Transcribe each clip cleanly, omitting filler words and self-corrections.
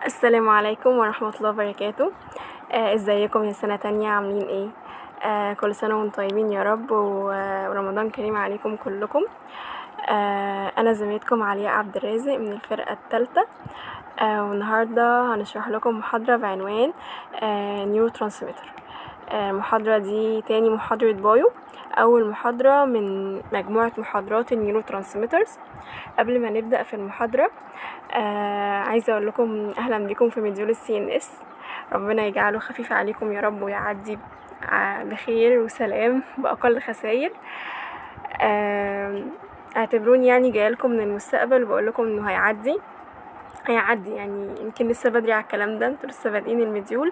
السلام عليكم ورحمة الله وبركاته. ازيكم يا سنة تانية، عاملين ايه؟ كل سنة وانتم طيبين يا رب، ورمضان كريم عليكم كلكم. انا زميلتكم علياء عبد الرازق من الفرقة الثالثة. والنهاردة هنشرح لكم محاضرة بعنوان نيورو ترانسميتر. المحاضرة دي تاني محاضرة بايو، أول محاضرة من مجموعة محاضرات النيورو ترانسميترز. قبل ما نبدأ في المحاضرة عايزة أقول لكم أهلا بكم في مديول CNS. ربنا يجعله خفيف عليكم يا رب، ويعدي بخير وسلام بأقل خسائر. اعتبروني يعني جايه لكم من المستقبل وبقول لكم انه هيعدي يعني، يمكن لسه بدري على الكلام ده، انتوا لسه بادئين المديول.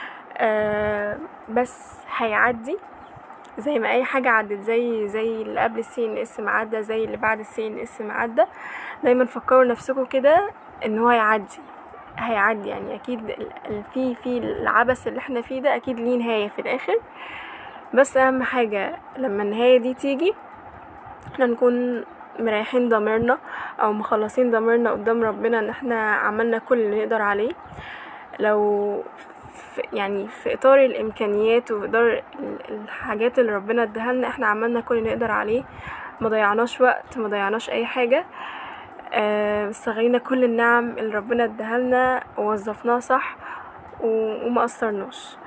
بس هيعدي زي ما اي حاجه عدت، زي اللي قبل CNS معدى، زي اللي بعد CNS معدى. دايما فكروا نفسكم كده ان هو هيعدي يعني. اكيد في العبث اللي احنا فيه ده اكيد ليه نهايه في الاخر، بس اهم حاجه لما النهايه دي تيجي احنا نكون مريحين ضميرنا او مخلصين ضميرنا قدام ربنا ان احنا عملنا كل اللي نقدر عليه. لو يعني في اطار الامكانيات وفي اطار الحاجات اللي ربنا اداها لنا، احنا عملنا كل اللي نقدر عليه، ما ضيعناش وقت، ما ضيعناش اي حاجه. استغلينا كل النعم اللي ربنا اداها لنا ووظفناها صح وما قصرناش.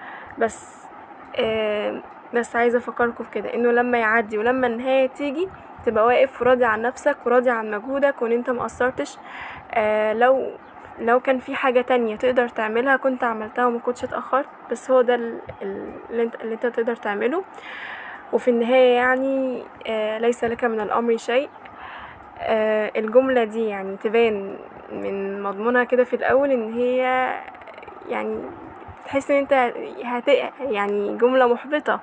بس عايزه افكركم في كده، انه لما يعدي ولما النهايه تيجي تبقى واقف وراضي عن نفسك وراضي عن مجهودك وان انت ما قصرتش. لو كان في حاجه تانية تقدر تعملها كنت عملتها وما كنتش اتاخرت، بس هو ده اللي انت تقدر تعمله. وفي النهايه يعني ليس لك من الامر شيء. الجمله دي يعني تبان من مضمونها كده في الاول ان هي يعني تحس ان انت يعني جمله محبطه.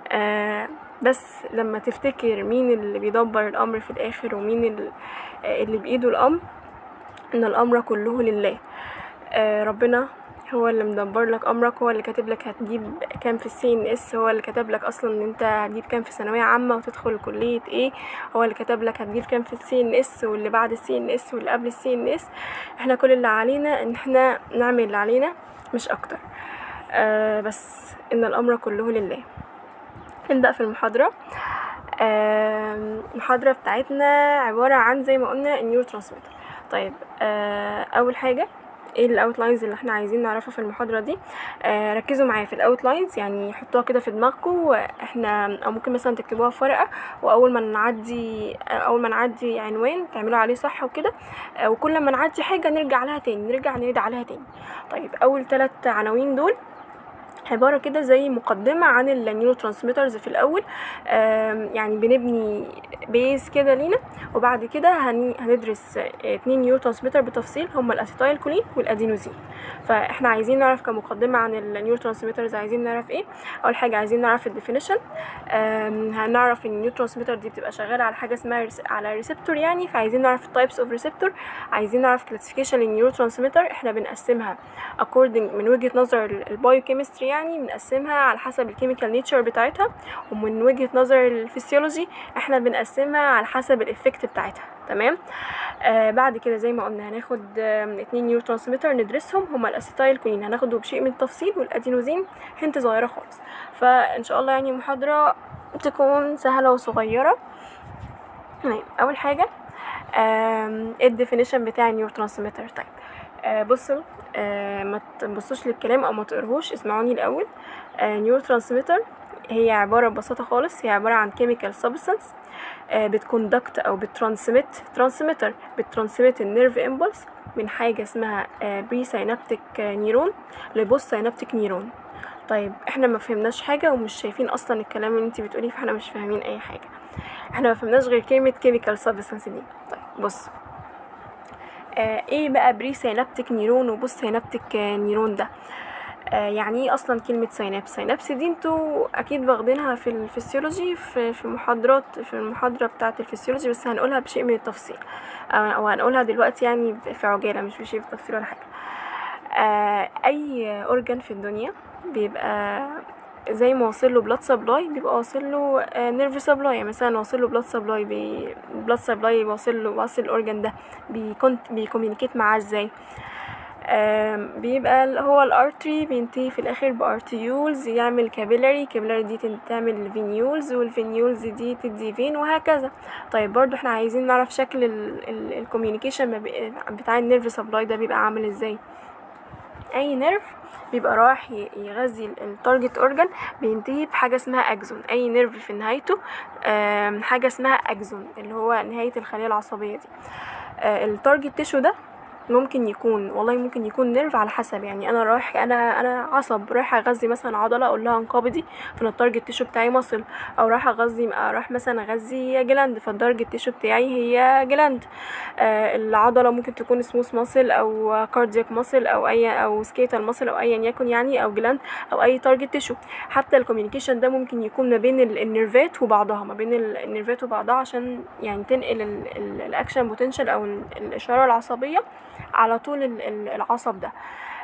بس لما تفتكر مين اللي بيدبر الامر في الاخر ومين اللي بايده الامر، ان الامر كله لله. ربنا هو اللي مدبر لك امرك، هو اللي كاتب لك هتجيب كام في CNS، هو اللي كاتب لك اصلا ان انت هتجيب كام في ثانويه عامه وتدخل كليه ايه، هو اللي كاتب لك هتجيب كام في CNS واللي بعد CNS واللي قبل CNS. احنا كل اللي علينا ان احنا نعمل اللي علينا مش اكتر. بس ان الامر كله لله. نبدأ في المحاضرة. المحاضرة بتاعتنا عبارة عن زي ما قلنا النيورو ترانسميتر. طيب اول حاجة ايه الاوتلاينز اللي احنا عايزين نعرفها في المحاضرة دي؟ ركزوا معايا في الاوتلاينز، يعني حطوها كده في دماغكم. احنا او ممكن مثلا تكتبوها في ورقة، واول ما نعدي عنوان تعملوا عليه صح وكده. وكل ما نعدي حاجة نرجع لها تاني، نرجع نعيد عليها تاني. طيب اول 3 عناوين دول عبارة كده زي مقدمة عن النيورو ترانسميترز في الأول. يعني بنبني بيز كده لينا، وبعد كده هندرس 2 نيورو ترانسميتر بتفصيل، هما الأسيتايل كولين والأدينوزين. فاحنا عايزين نعرف كمقدمة عن النيورو ترانسميترز عايزين نعرف ايه. أول حاجة عايزين نعرف الديفينيشن. هنعرف ان النيورو ترانسميتر دي بتبقى شغالة على حاجة اسمها على ريسبتور يعني، فعايزين نعرف التايبس اوف ريسبتور. عايزين نعرف كلاسيفيكيشن للنيورو ترانسميتر، احنا بنقسمها according من وجهة نظر البايوكيمستري، يعني بنقسمها على حسب الكيميكال نيتشر بتاعتها، ومن وجهة نظر الفسيولوجي احنا بنقسمها على حسب الافكت بتاعتها. تمام. بعد كده زي ما قلنا هناخد 2 نيورو ترانسميتر ندرسهم، هما الاسيتايل كولين هناخده بشيء من التفصيل، والادينوزين هنت صغيره خالص. فان شاء الله يعني محاضره تكون سهله وصغيره. اول حاجه الديفينيشن بتاع النيورو ترانسميتر. طيب بصوا، ما تبصوش للكلام او ما تقروش، اسمعوني الاول. نيورو ترانسميتر هي عباره ببساطه خالص، هي عباره عن كيميكال سبستانس بتكوندكت او بترانسميت النيرف امبلس من حاجه اسمها بري ساينابتيك نيرون لبوست ساينابتيك نيرون. طيب احنا ما فهمناش حاجه ومش شايفين اصلا الكلام اللي انت بتقوليه، فاحنا مش فاهمين اي حاجه. احنا ما فهمناش غير كلمه كيميكال سبستانس دي. طيب بص، ايه بقى بري سينابتيك نيرون وبوست سينابتيك نيرون ده؟ يعني ايه اصلا كلمه سينابس دي؟ انتوا اكيد واخدينها في الفسيولوجي في المحاضره بتاعه الفسيولوجي، بس هنقولها بشيء من التفصيل، او هنقولها دلوقتي يعني في عجاله، مش بشيء من التفصيل ولا حاجه. اي اورجان في الدنيا بيبقى زي ما واصل له بلاد سبلاي بيبقى واصل له نيرف سبلاي. يعني مثلا واصل له بلاد سبلاي واصل الاورجان ده بيكوميونيكيت معاه ازاي؟ بيبقى هو الارتري بينتهي في الاخر بارتيولز يعمل كابيلاري دي تعمل فينيولز، والفينيولز دي تدي فين، وهكذا. طيب برضو احنا عايزين نعرف شكل الكوميونيكيشن بتاع النيرف سبلاي ده بيبقى عامل ازاي. اي نيرف بيبقى راح يغذي التارجت اورجان بينتهي بحاجه اسمها اكزون. اي نيرف في نهايته حاجه اسمها اكزون اللي هو نهايه الخليه العصبيه دي. التارجت تيشو ده ممكن يكون نيرف على حسب، يعني انا عصب رايح اغذي مثلا عضله، اقول لها انقبضي، فالتارجت تيشو بتاعي مصل. او راح مثلا اغذي جلاند، فالتارجت تيشو بتاعي هي جلاند. العضله ممكن تكون سموث ماسل او كاردياك ماسل او سكيتال ماسل او ايا يكن يعني، او جلاند او اي تارجت تيشو. حتى الكوميونيكيشن ده ممكن يكون ما بين النيرفات وبعضها، عشان يعني تنقل الاكشن بوتنشال او الاشاره العصبيه على طول العصب ده.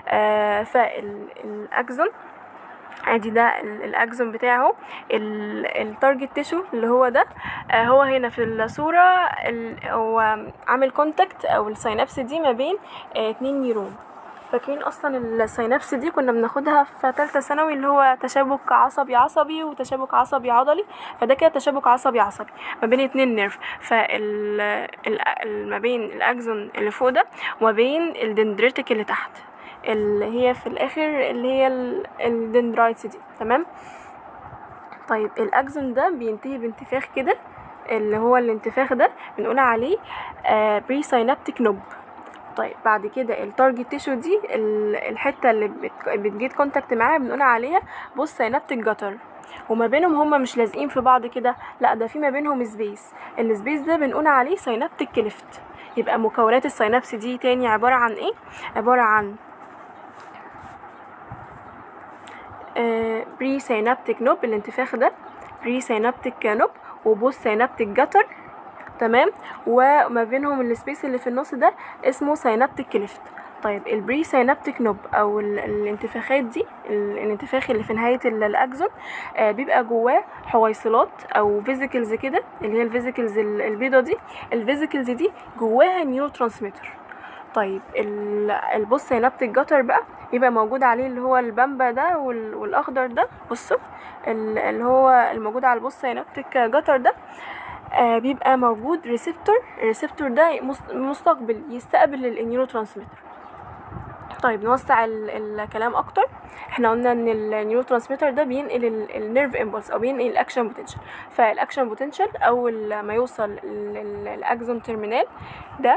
فالاكزون ادي ده الاكزون بتاعه. التارجت تيشو اللي هو ده هو هنا في الصوره هو عامل كونتاكت او السينابس دي ما بين 2 نيرون. فاكرين اصلا السينابس دي كنا بناخدها في ثالثه ثانوي، اللي هو تشابك عصبي وتشابك عصبي عضلي. فده كده تشابك عصبي ما بين 2 نيرف، ما بين الاكزون اللي فوق ده وما بين الدندريتك اللي تحت، اللي هي في الاخر اللي هي الدندرايتس دي. تمام. طيب الاكزون ده بينتهي بانتفاخ كده، اللي هو الانتفاخ ده بنقول عليه بري ساينابتيك نوب. طيب بعد كده التارجت تيشو دي الحته اللي بتجيت كونتاكت معاها بنقول عليها بوست ساينابتيك جاتر. وما بينهم هما مش لازقين في بعض كده، لا ده في ما بينهم سبيس. السبيس ده بنقول عليه ساينابتيك كليفت. يبقى مكونات الساينابس دي تاني عباره عن ايه؟ عباره عن بري ساينابتيك نوب الانتفاخ ده، بري ساينابتيك نوب، وبوست ساينابتيك جاتر. تمام. وما بينهم السبيس اللي في النص ده اسمه ساينابتيك كليفت. طيب البري ساينابتيك نوب او الانتفاخات دي، الانتفاخ اللي في نهايه الاكزون بيبقى جواه حويصلات او فيزيكلز كده، اللي هي الفيزيكلز البيضه دي. الفيزيكلز دي جواها نيورو ترانسميتر. طيب البوست ساينابتيك جاتر بقى يبقى موجود عليه اللي هو البامبا ده والاخضر ده. بصوا اللي هو الموجود على البوست ساينابتيك جاتر ده بيبقى موجود الريسبتور ده يستقبل النيورو ترانسميتر. طيب نوسع الكلام اكتر. احنا قلنا ان النيورو ترانسميتر ده بينقل النيرف امبولس او بينقل الاكشن بوتنشال. فالاكشن بوتنشال اول ما يوصل للاكزون تيرمينال ده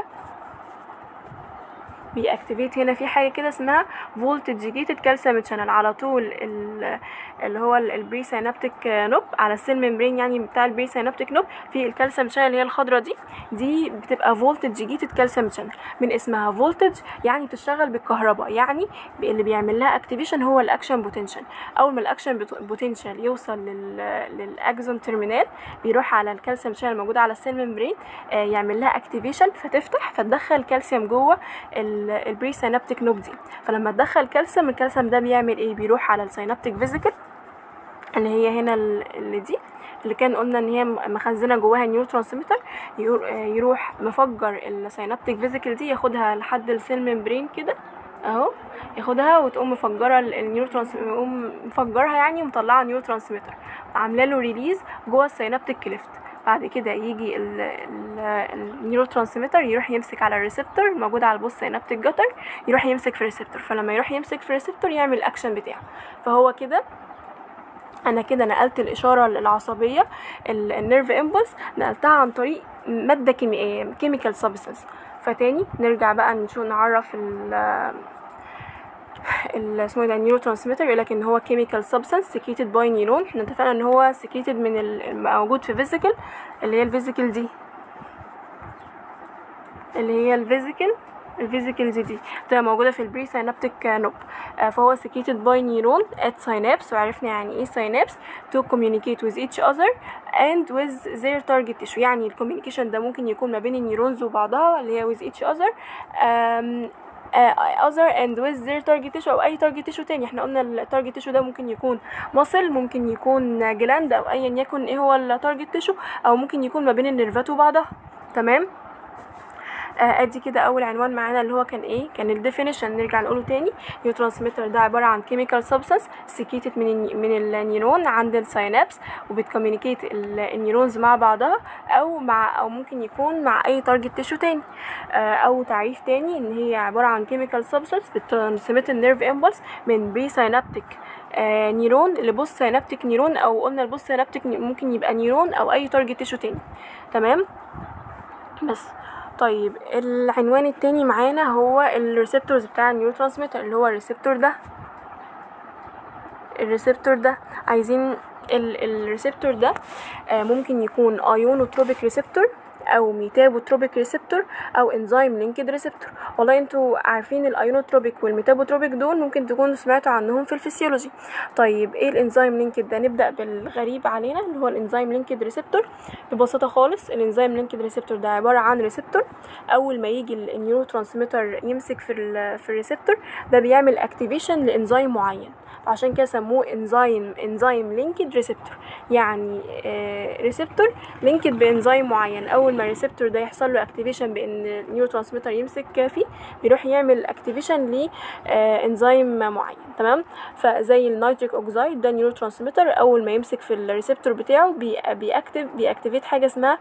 بيأكتيفيت هنا في حاجه كده اسمها فولتج جيتد كالسيوم شانل على طول اللي هو البري ساينابتيك نوب على السيل ممبرين يعني بتاع البري ساينابتيك نوب في الكالسيوم شانل اللي هي الخضراء دي بتبقى فولتج جيتد كالسيوم شانل. من اسمها فولتج يعني بتشتغل بالكهرباء، يعني اللي بيعمل لها اكتيفيشن هو الاكشن بوتنشال. اول ما الاكشن بوتنشال يوصل للاكزون تيرمينال بيروح على الكالسيوم شانل الموجود على السيل ممبرين يعمل لها اكتيفيشن فتفتح فتدخل كالسيوم جوه البري ساينابتيك نوب دي. فلما تدخل الكالسيوم ده بيعمل ايه؟ بيروح على الساينابتيك فيزيكل اللي هي هنا اللي دي اللي كان قلنا ان هي مخزنه جواها نيورو ترانسميتر، يروح مفجر الساينابتيك فيزيكل دي ياخدها لحد السيل ممبرين كده اهو، ياخدها وتقوم مفجره النيورو ترانسميتر، يقوم مفجرها يعني ومطلعه نيورو ترانسميتر عامله له ريليز جوه الساينابتيك كليفت. بعد كده يجي النيورو ترانسميتر يروح يمسك على الريسبتور الموجود على البوست ساينابتيك جاتر، يروح يمسك في الريسبتور. فلما يروح يمسك في الريسبتور يعمل الاكشن بتاعه. فهو كده انا كده نقلت الاشاره العصبيه النيرف امبولس نقلتها عن طريق ماده كيميائيه كيميكال سبستانس. فتاني نرجع بقى نعرف اسمه ده النيورو ترانسميتر. يقول لك ان هو كيميكال سبستانس سكريتد باي نيرون. احنا اتفقنا ان هو سكريتد من الموجود في فيزيكل اللي هي الفيزيكل دي اللي هي الفيزيكلز دي بتبقى موجوده في البري ساينابتيك نوب. فهو secreted by neuron at synapse. وعرفنا يعني ايه synapse to communicate with each other and with their target tissue. يعني الكوميونيكيشن ده ممكن يكون ما بين النيورونز وبعضها اللي هي with each other other and with their target tissue او اي target tissue تاني. احنا قلنا التارجت tissue ده ممكن يكون muscle، ممكن يكون جلاند او ايا يكن ايه هو التارجت tissue، او ممكن يكون ما بين النيرفات وبعضها. تمام. ادي كده اول عنوان معانا اللي هو كان ايه، كان الديفينيشن. نرجع نقوله تاني. نيورو ترانسميتر ده عباره عن كيميكال سبستانس سكريتد من النيرون عند الساينابس، وبتكوميونيكيت النيورونز مع بعضها او ممكن يكون مع اي تارجت تيشو تاني. او تعريف تاني ان هي عباره عن كيميكال سبستانس بترانسميت النيرف امبلس من بري ساينابتيك نيرون لبوست ساينابتيك نيرون، او قلنا البوست ساينابتيك ممكن يبقى نيرون او اي تارجت تيشو تاني. تمام. بس طيب العنوان التاني معانا هو الريسبتورز بتاع النيورو ترانسميتر، اللي هو الريسبتور ده عايزين الريسبتور ده ممكن يكون ايونوتروبيك ريسبتور او ميتابوتروبيك ريسبتور او انزيم لينكد ريسبتور. والله انتوا عارفين الايونوتروبيك والميتابوتروبيك دول ممكن تكونوا سمعتوا عنهم في الفسيولوجي. طيب ايه الانزيم لينكد ده؟ نبدا بالغريب علينا اللي هو الانزيم لينكد ريسبتور. ببساطه خالص الانزيم لينكد ريسبتور ده عباره عن ريسبتور، اول ما يجي النيورو ترانسميتر يمسك في الريسبتور ده بيعمل اكتيفيشن لانزيم معين، عشان كده سموه انزيم لينكد ريسبتور. يعني ريسبتور لينكد بانزيم معين، اول ما الريسبتور ده يحصل له اكتيفيشن بان النيورو ترانسميتر يمسك فيه بيروح يعمل اكتيفيشن لانزيم معين. تمام. فزي النيتريك اوكسايد ده نيورو ترانسميتر اول ما يمسك في الريسبتور بتاعه بيأكتيفيت حاجه اسمها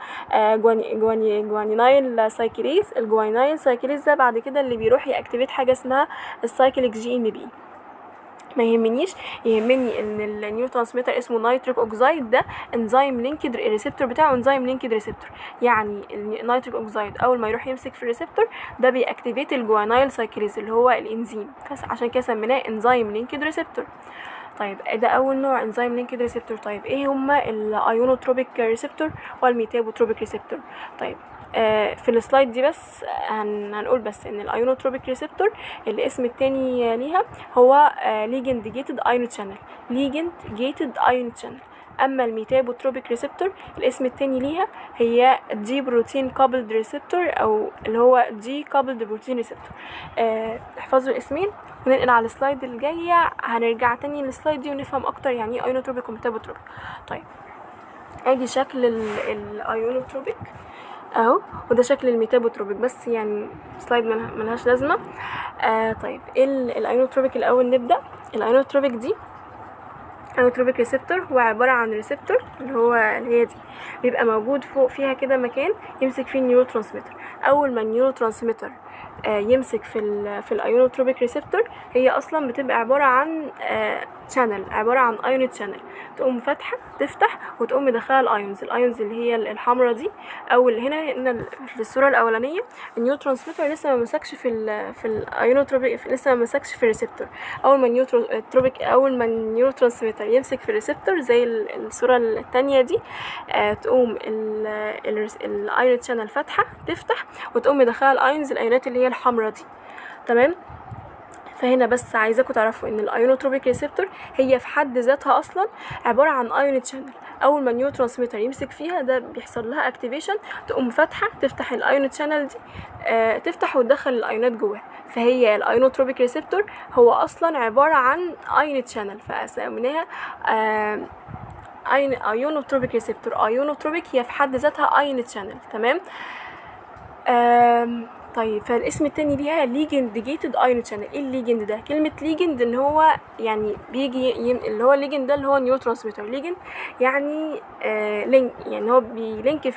جوانينايل سايكليز. الجوانينايل سايكليز ده بعد كده اللي بيروح يأكتيفيت حاجه اسمها السايكليك GMP. ما يهمنيش، يهمني ان النيورو ترانسميتر اسمه نيتريك اوكسايد ده انزيم لينكد الريسبتور بتاعه انزيم لينكد ريسبتور. يعني النيتريك اوكسايد اول ما يروح يمسك في الريسبتور ده بيأكتيفيت الجوانايل سايكليز اللي هو الانزيم، عشان كده سميناه انزيم لينكد ريسبتور. طيب ده اول نوع انزيم لينكد ريسبتور. طيب ايه هما الايونوتروبيك ريسبتور والميتابوتروبيك ريسبتور؟ طيب في السلايد دي بس هنقول بس ان الايونوتروبيك ريسبتور الاسم التاني ليها هو ليجند جيتد ايون شانل، ليجند جيتد ايون شانل. اما الميتابوتروبيك ريسبتور الاسم التاني ليها هي دي بروتين كابلد ريسبتور، او اللي هو دي كابلد بروتين ريسبتور. احفظوا الاسمين وننقل على السلايد الجايه، هنرجع تاني للسلايد دي ونفهم اكتر يعني ايه ايونوتروبيك وميتابوتروبيك. طيب ادي شكل الايونوتروبيك اهو، وده شكل الميتابوتروبيك، بس يعني سلايد ملهاش لازمه. طيب ايه الايونوتروبيك الاول؟ نبدا. الايونوتروبيك دي ايونوتروبيك ريسبتور هو عباره عن ريسبتور اللي هي دي بيبقى موجود فوق فيها كده مكان يمسك فيه النيورو ترانسميتر. اول ما النيورو ترانسميتر يمسك في الايونوتروبيك ريسبتور هي اصلا بتبقى عباره عن شانل، عباره عن ايون شانل، تقوم فاتحه تفتح وتقوم مدخله الايونز اللي هي الحمراء دي. او اللي هنا في الصوره الاولانيه النيورو ترانسميتر لسه ما مسكش في الايونوتروبيك، لسه ما مسكش في الريسبتور. اول ما النيورو ترانسميتر يمسك في الريسبتور زي الصوره الثانيه دي تقوم الايون شانل فاتحه تفتح وتقوم مدخله الايونات اللي هي الحمراء دي. تمام. فهنا بس عايزاكم تعرفوا ان الايونوتروبيك ريسبتور هي في حد ذاتها اصلا عباره عن ايون شانل، اول ما النيورو ترانسميتر يمسك فيها ده بيحصل لها اكتيفيشن تقوم فاتحه تفتح الايون شانل دي تفتح وتدخل الايونات جواها. فهي الايونوتروبيك ريسبتور هو اصلا عباره عن ايون شانل، فسميناها ايونوتروبيك ريسبتور. ايونوتروبيك هي في حد ذاتها ايون شانل. تمام. طيب فالاسم التاني ليها ليجند جيتد ايون شانل. ايه الليجند ده؟ كلمه ليجند ان هو يعني بيجي اللي هو الليجند ده اللي هو نيورو ترانسميتر. ليجند يعني لينك، يعني هو بيلينك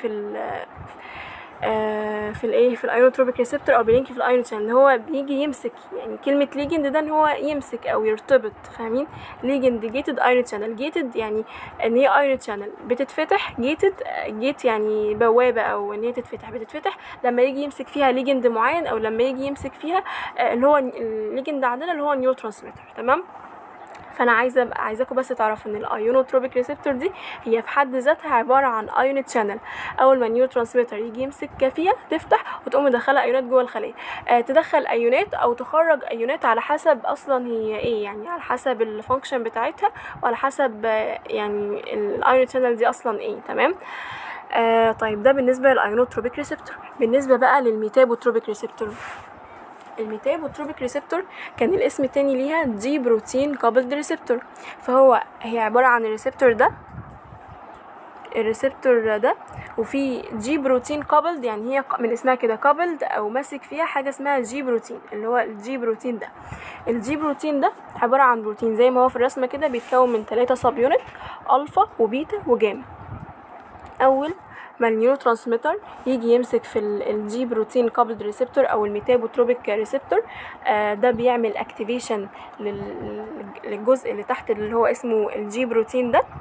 في الايونوتروبيك ريسبتور او بيلينك في الايون شانل، ان هو بيجي يمسك. يعني كلمه ليجند ده ان هو يمسك او يرتبط، فاهمين؟ ليجند جيتد ايون شانل. جيتد يعني ان هي ايون شانل بتتفتح، جيت يعني بوابه، او ان هي بتتفتح لما يجي يمسك فيها ليجند معين، او لما يجي يمسك فيها اللي هو الليجند عندنا اللي هو نيورو ترانسميتر. تمام. فانا عايزاكم بس تعرفوا ان الايونوتروبيك ريسبتور دي هي في حد ذاتها عباره عن ايون شانل، اول ما النيورو ترانسميتر يجي يمسك فيها تفتح وتقوم مدخله ايونات جوه الخليه. تدخل ايونات او تخرج ايونات على حسب اصلا هي ايه، يعني على حسب الفانكشن بتاعتها وعلى حسب يعني الايون شانل دي اصلا ايه. تمام. طيب ده بالنسبه للايونوتروبيك ريسبتور. بالنسبه بقى للميتابوتروبيك ريسبتور، الميتابوتروبيك ريسبتور كان الاسم التاني ليها دي بروتين كابلد ريسبتور. هي عبارة عن الريسبتور ده الريسبتور ده، وفي جي بروتين كابلد، يعني هي من اسمها كده كابلد او ماسك فيها حاجه اسمها جي بروتين، اللي هو الجي بروتين ده. الجي بروتين ده عباره عن بروتين زي ما هو في الرسمه كده، بيتكون من 3 سب يونت، الفا وبيتا وجاما. اول ما النيورو ترانسميتر يجي يمسك في الجي بروتين كابلد ريسبتور او الميتابوتروبيك ريسبتور، ده بيعمل اكتيفيشن للجزء اللي تحت اللي هو اسمه الجي بروتين ده،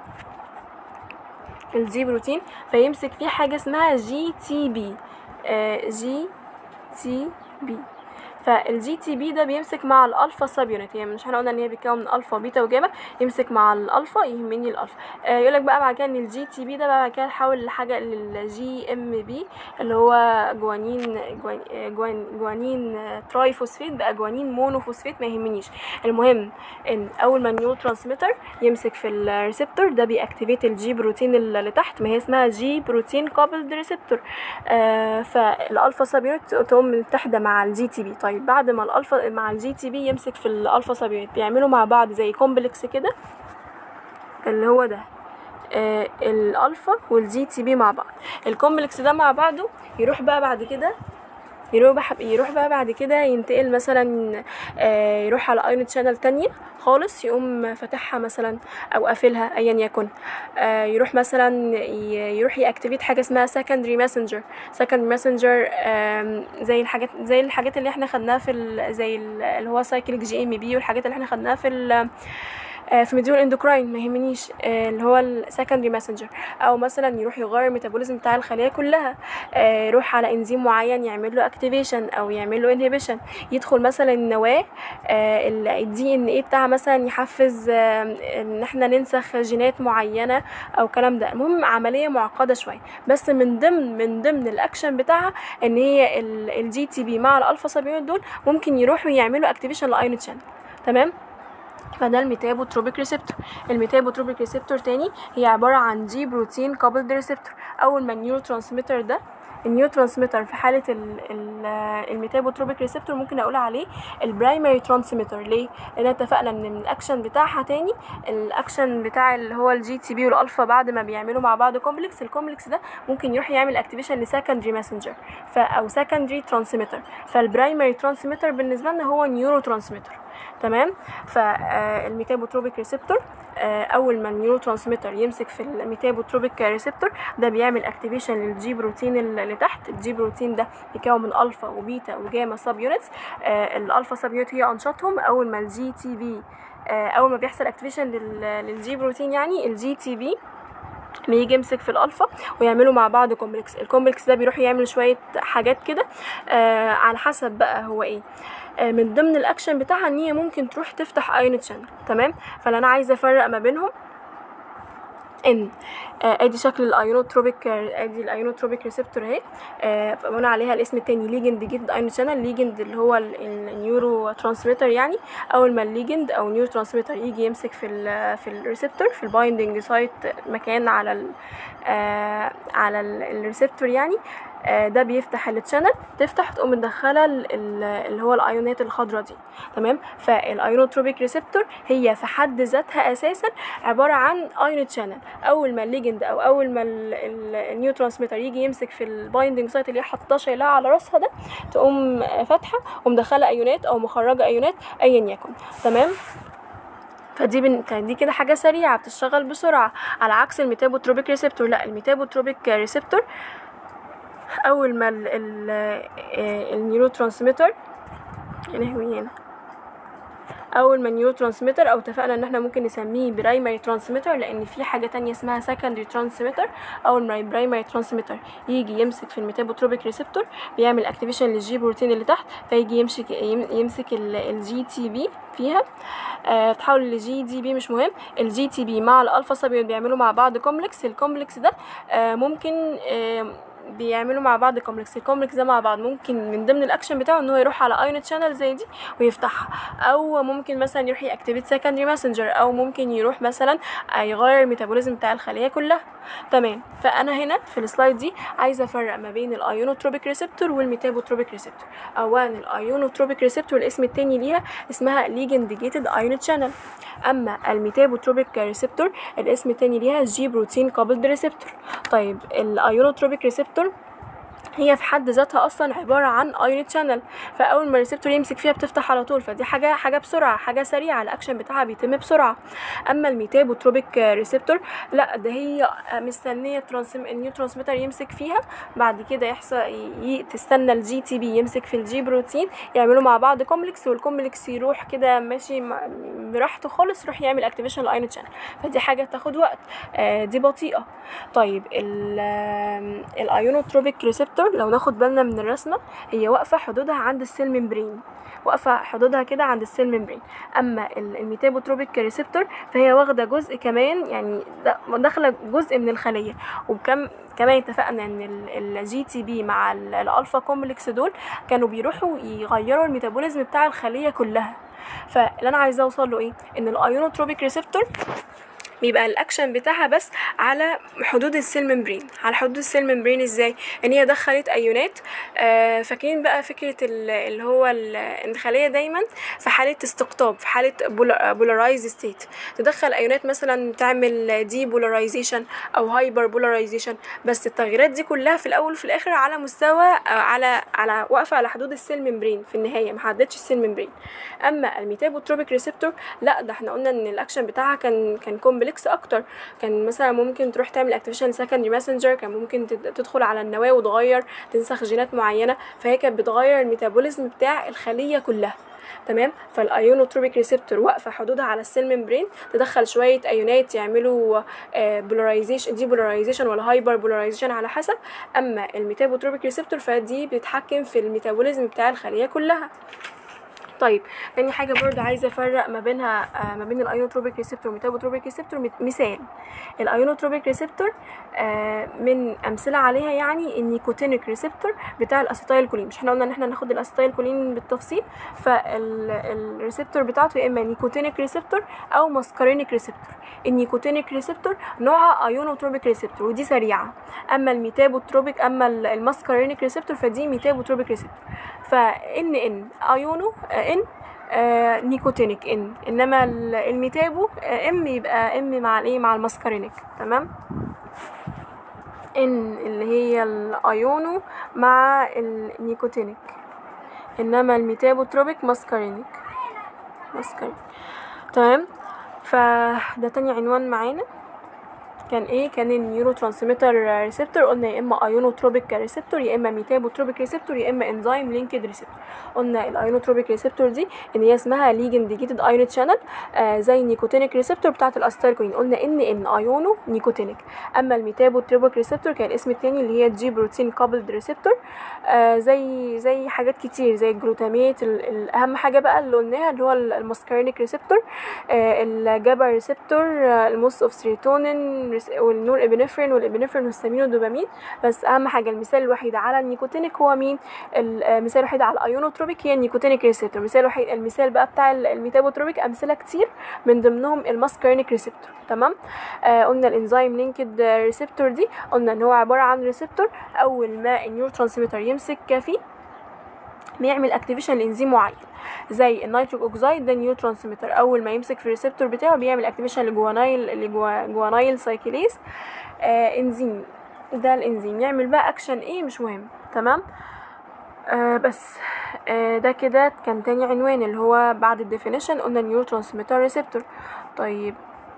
الجي بروتين، فيمسك فيه حاجه اسمها جي تي بي، جي تي بي. فالجي تي بي ده بيمسك مع الالفا سب يونت، يعني مش احنا قلنا ان هي بيتكون من الفا وبيتا وجاما، يمسك مع الالفا، يهمني الالفا. يقولك بقى بعد كده ان الجي تي بي ده بقى بعد كده يحول لحاجه للجي ام بي، اللي هو جوانين تراي فوسفيت بقى جوانين مونوفوسفيت، ما يهمنيش. المهم ان اول ما النيورو ترانسميتر يمسك في الريسبتور ده بيأكتيفيت الجي بروتين اللي تحت، ما هي اسمها جي بروتين كابلد ريسبتور، فالالفا سب يونت تقوم متحده مع الجي تي بي. طيب بعد ما الالفا مع الجي تي بي يمسك في الالفا سب يونت، بيعملوا مع بعض زي كومبلكس كده، اللي هو ده الالفا والجي تي بي مع بعض. الكومبلكس ده مع بعضه يروح بقى بعد كده ينتقل مثلا، يروح على ايون شانل تانية خالص، يقوم فتحها مثلا او قافلها ايا يكن. يروح مثلا يروح ياكتيفيت حاجه اسمها سكندري ماسنجر. زي الحاجات اللي احنا خدناها في زي اللي هو سايكليك جي ام بي، والحاجات اللي احنا خدناها في مديول اندوكراين، ما يهمنيش، اللي هو السكندري ماسنجر. او مثلا يروح يغير الميتابوليزم بتاع الخليه كلها، يروح على انزيم معين يعمل له اكتيفيشن او يعمل له انهبيشن، يدخل مثلا النواه، الدي ان ايه بتاعها مثلا يحفز ان احنا ننسخ جينات معينه او الكلام ده. المهم عمليه معقده شويه، بس من ضمن الاكشن بتاعها ان هي الجي تي بي مع الالفا سابيون دول ممكن يروحوا يعملوا اكتيفيشن لايون شانل. تمام. فده الميتابوتروبيك ريسبتور. الميتابوتروبيك ريسبتور تاني هي عباره عن جي بروتين كابلد ريسبتور. اول ما النيورو ترانسميتر ده، النيورو ترانسميتر في حاله الميتابوتروبيك ريسبتور ممكن اقول عليه البرايمري ترانسميتر. ليه؟ لان اتفقنا ان من الاكشن بتاعها تاني، الاكشن بتاع اللي هو الجي تي بي والالفا بعد ما بيعملوا مع بعض كومبلكس، الكومبلكس ده ممكن يروح يعمل اكتيفيشن لسكندري ماسنجر او سكندري ترانسميتر. فالبرايمري ترانسميتر بالنسبه لنا هو نيورو ترانسميتر. تمام. فالميتابوتروبيك ريسبتور اول ما النيورو ترانسميتر يمسك في الميتابوتروبيك ريسبتور ده بيعمل اكتيفيشن للجي بروتين اللي تحت. الجي بروتين ده بيتكون من الفا وبيتا وجاما سب يونتس. الالفا سب يونت هي انشطهم. اول ما الجي تي بي اول ما بيحصل اكتيفيشن للجي بروتين، يعني الجي تي بي بيجي يمسك في الالفا ويعملوا مع بعض كومبلكس. الكومبلكس ده بيروح يعمل شويه حاجات كده على حسب بقى هو ايه. من ضمن الاكشن بتاعها ان هي ممكن تروح تفتح ايون شانل. تمام. فانا عايزه افرق ما بينهم، ان ادي شكل الايونوتروبيك، ادي الايونوتروبيك ريسبتور اهي، قلنا عليها الاسم التاني ليجند جيتد ايون شانل. ليجند اللي هو النيورو ترانسميتر، يعني اول ما الليجند او نيورو ترانسميتر يجي يمسك في الريسبتور في البايندنج سايت، مكان على الريسبتور يعني، ده بيفتح التشانل، تفتح تقوم مدخله اللي هو الايونات الخضراء دي. تمام. فالايونوتروبيك ريسبتور هي في حد ذاتها اساسا عباره عن ايون تشانل. اول ما الليجند او اول ما النيو ترانسميتر يجي يمسك في البايندنج سايت اللي هي حاطاه شايلها على راسها ده، تقوم فاتحه ومدخله ايونات او مخرجه ايونات ايا يكن. تمام. فدي كده حاجه سريعه بتشتغل بسرعه، على عكس الميتابوتروبيك ريسبتور. لا، الميتابوتروبيك ريسبتور اول ما النيورو ترانسميتر هنا اول ما النيورو ترانسميتر، او اتفقنا ان احنا ممكن نسميه برايمري ترانسميتر لان في حاجه تانية اسمها سكندري ترانسميتر. اول ما البرايمري ترانسميتر يجي يمسك في الميتابوتروبيك ريسبتور بيعمل اكتيفيشن للجي بروتين اللي تحت، فيجي يمسك الجي تي بي فيها، تحول لجي دي بي، مش مهم. الجي تي بي مع الالفا سابيون بيعملوا مع بعض كومبلكس. الكومبلكس ده ممكن بيعملوا مع بعض كومبلكس. الكومبلكس ده مع بعض ممكن من ضمن الاكشن بتاعه ان هو يروح على ايون شانل زي دي ويفتحها، او ممكن مثلا يروح ياكتيفيت سكندري ماسنجر، او ممكن يروح مثلا يغير الميتابوليزم بتاع الخليه كلها. تمام. فانا هنا في السلايد دي عايزه افرق ما بين الايونوتروبيك ريسبتور والميتابوتروبيك ريسبتور. اولا الايونوتروبيك ريسبتور الاسم التاني ليها اسمها ليجند ايون شانل. اما الميتابوتروبيك ريسبتور الاسم التاني ليها جي بروتين كابلد ريسبتور. طيب الايونوتروبيك ريسبتور هي في حد ذاتها اصلا عباره عن ايون شانل، فاول ما الريسبتور يمسك فيها بتفتح على طول، فدي حاجه بسرعه، حاجه سريعه، الاكشن بتاعها بيتم بسرعه. اما الميتابوتروبيك ريسبتور لا، ده هي مستنيه النيو ترانسميتر يمسك فيها، بعد كده يحصل تستنى الجي تي بي يمسك في الجي بروتين، يعملوا مع بعض كومبلكس، والكومبلكس يروح كده ماشي براحته خالص، يروح يعمل اكتيفيشن الايون شانل، فدي حاجه تاخد وقت، دي بطيئه. طيب الايونوتروبيك ريسبتور لو ناخد بالنا من الرسمه، هي واقفه حدودها عند السيل ممبرين، واقفه حدودها كده عند السيل ممبرين. اما الميتابوتروبيك ريسبتور فهي واخده جزء كمان، يعني داخله جزء من الخليه. كمان اتفقنا ان الجي تي بي مع الالفا كومبلكس دول كانوا بيروحوا يغيروا الميتابوليزم بتاع الخليه كلها. فاللي انا عايزه اوصل له ايه؟ ان الايونوتروبيك ريسبتور بيبقى الاكشن بتاعها بس على حدود السيل ممبرين. على حدود السيل ممبرين ازاي؟ ان هي دخلت ايونات، فاكرين بقى فكره اللي هو الخليه دايما في حاله استقطاب، في حاله بولارايز ستيت، تدخل ايونات مثلا تعمل دي بولاريزيشن او هايبر بولاريزيشن، بس التغييرات دي كلها في الاول وفي الاخر على مستوى على واقفه على حدود السيل ممبرين، في النهايه ما حددتش السيل ممبرين. اما الميتابوتروبيك ريسبتور لا، ده احنا قلنا ان الاكشن بتاعها كان كومبلكس اكتر، كان مثلا ممكن تروح تعمل اكتيفيشن سكندري ماسنجر، كان ممكن تدخل على النواه وتغير تنسخ جينات معينه، فهي كانت بتغير الميتابوليزم بتاع الخليه كلها. تمام. فالايونوتروبيك ريسبتور واقفه حدودها على السيل ممبرين، تدخل شويه ايونات يعملوا بولاريزيشن، دي بولاريزيشن ولا هايبر بولاريزيشن على حسب. اما الميتابوتروبيك ريسبتور فدي بتتحكم في الميتابوليزم بتاع الخليه كلها. طيب تاني حاجه برضه عايزه افرق ما بينها ما بين الايونوتروبيك ريسبتور والميتابوتروبيك ريسبتور. مثال الايونوتروبيك ريسبتور من امثله عليها يعني النيكوتينيك ريسبتور بتاع الاسيتايل كولين. مش احنا قلنا ان احنا ناخد الاسيتايل كولين بالتفصيل؟ فالريسبتور بتاعته يا اما نيكوتينيك ريسبتور او ماسكارينيك ريسبتور. النيكوتينيك ريسبتور نوعها ايونوتروبيك ريسبتور ودي سريعه، اما الميتابوتروبيك اما الماسكارينيك ريسبتور فدي ميتابوتروبيك ريسبتور. فان ايونو نيكوتينيك انما الميتابو يبقى مع الايه، مع الماسكارينيك. تمام. اللي هي الايونو مع النيكوتينيك، انما الميتابوتروبيك ماسكارينيك. تمام. فده تاني عنوان معانا كان ايه؟ كان النيورو ترانسميتر ريسبتور. قلنا يا اما ايونوتروبيك ريسبتور يا اما ميتابوتروبيك ريسبتور يا اما انزيم لينكد ريسبتور. قلنا الايونوتروبيك ريسبتور دي ان هي اسمها ليجند ايون شانل، زي النيكوتينيك ريسبتور بتاعه الاسيتايل قلنا ان ايونو نيكوتينيك. اما الميتابوتروبيك ريسبتور كان الاسم الثاني اللي هي جي بروتين كابلد ريسبتور، زي حاجات كتير زي الجلوتاميت. اهم حاجه بقى اللي قلناها اللي هو الماسكارينيك ريسبتور، الجابا ريسبتور، الموس اوف سيروتونين والنور ابنفرين والابنفرين والهستامين والدوبامين. بس اهم حاجه المثال الوحيد على النيكوتينيك هو مين؟ المثال الوحيد على الايونوتروبيك هي النيكوتينيك ريسبتور. المثال بقى بتاع الميتابوتروبيك امثله كتير من ضمنهم الماسكارينيك ريسبتور. تمام. قلنا الانزيم لينكد ريسبتور دي قلنا ان هو عباره عن ريسبتور اول ما النيورو ترانسميتر يمسك فيه بيعمل اكتيفيشن لانزيم معين، زي النيتريك اوكسيد ده نيورو ترانسميتر اول ما يمسك في الريسبتور بتاعه بيعمل اكتيفيشن لجوانايل سايكليز انزيم. ده الانزيم يعمل بقى اكشن ايه مش مهم. تمام. بس ده كده كان تاني عنوان اللي هو بعد الديفينيشن قلنا نيورو ترانسميتر ريسبتور. طيب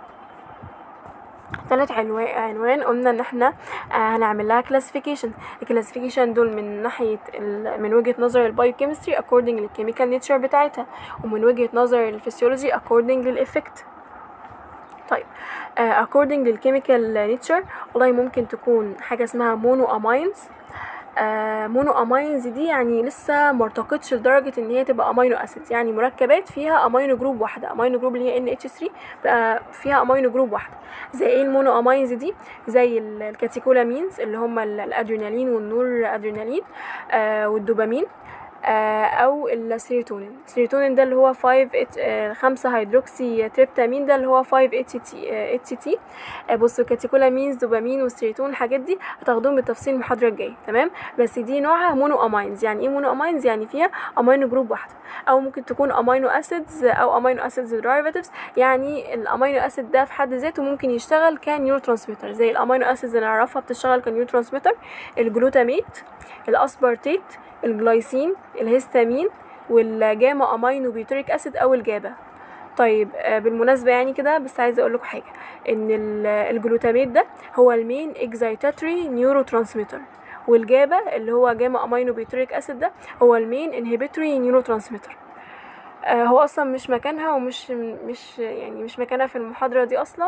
ثالث عنوان قلنا ان احنا هنعمل لها كلاسيفيكيشن. الكلاسيفيكيشن دول من ناحيه من وجهه نظر البايوكيمستري according للكيميكال نيتشر بتاعتها، ومن وجهه نظر الفسيولوجي according للإفكت. طيب according للكيميكال نيتشر والله ممكن تكون حاجه اسمها مونو امينز، مونو امينز دي يعني لسه مرتقتش لدرجه ان هي تبقى امينو اسيدز، يعني مركبات فيها امينو جروب واحده، امينو جروب اللي هي NH3 بقى فيها امينو جروب واحده. زي ايه المونو امينز دي؟ زي الكاتيكولامينز اللي هم الادرينالين والنور ادرينالين والدوبامين، او السيروتونين. السيروتونين ده اللي هو 5 هيدروكسي تريبتامين، ده اللي هو 5 اتش تي. بصوا كاتيكولامينز دوبامين والسيروتونين الحاجات دي هتاخدوهم بالتفصيل المحاضره الجايه، تمام؟ بس دي نوعها مونو امينز. يعني ايه مونو امينز؟ يعني فيها امينو جروب واحده، او ممكن تكون امينو اسيدز او امينو اسيدز درايفاتيفز. يعني الامينو اسيد ده في حد ذاته ممكن يشتغل كنيورو ترانسميتر. زي الامينو اسيدز اللي نعرفها بتشتغل كنيورو ترانسميتر: الجلوتاميت، الاسبارتيت، الجلايسين، الهستامين، والجاما امينو بيوتريك اسيد او الجابا. طيب بالمناسبه يعني كده بس عايزه اقول لكم حاجه، ان الجلوتاميت ده هو المين اكزايتاتوري نيورو ترانسميتر، والجابا اللي هو جاما امينو بيوتريك اسيد ده هو المين انهبيتوري نيورو ترانسميتر. هو اصلا مش مكانها ومش مش مكانها في المحاضره دي اصلا،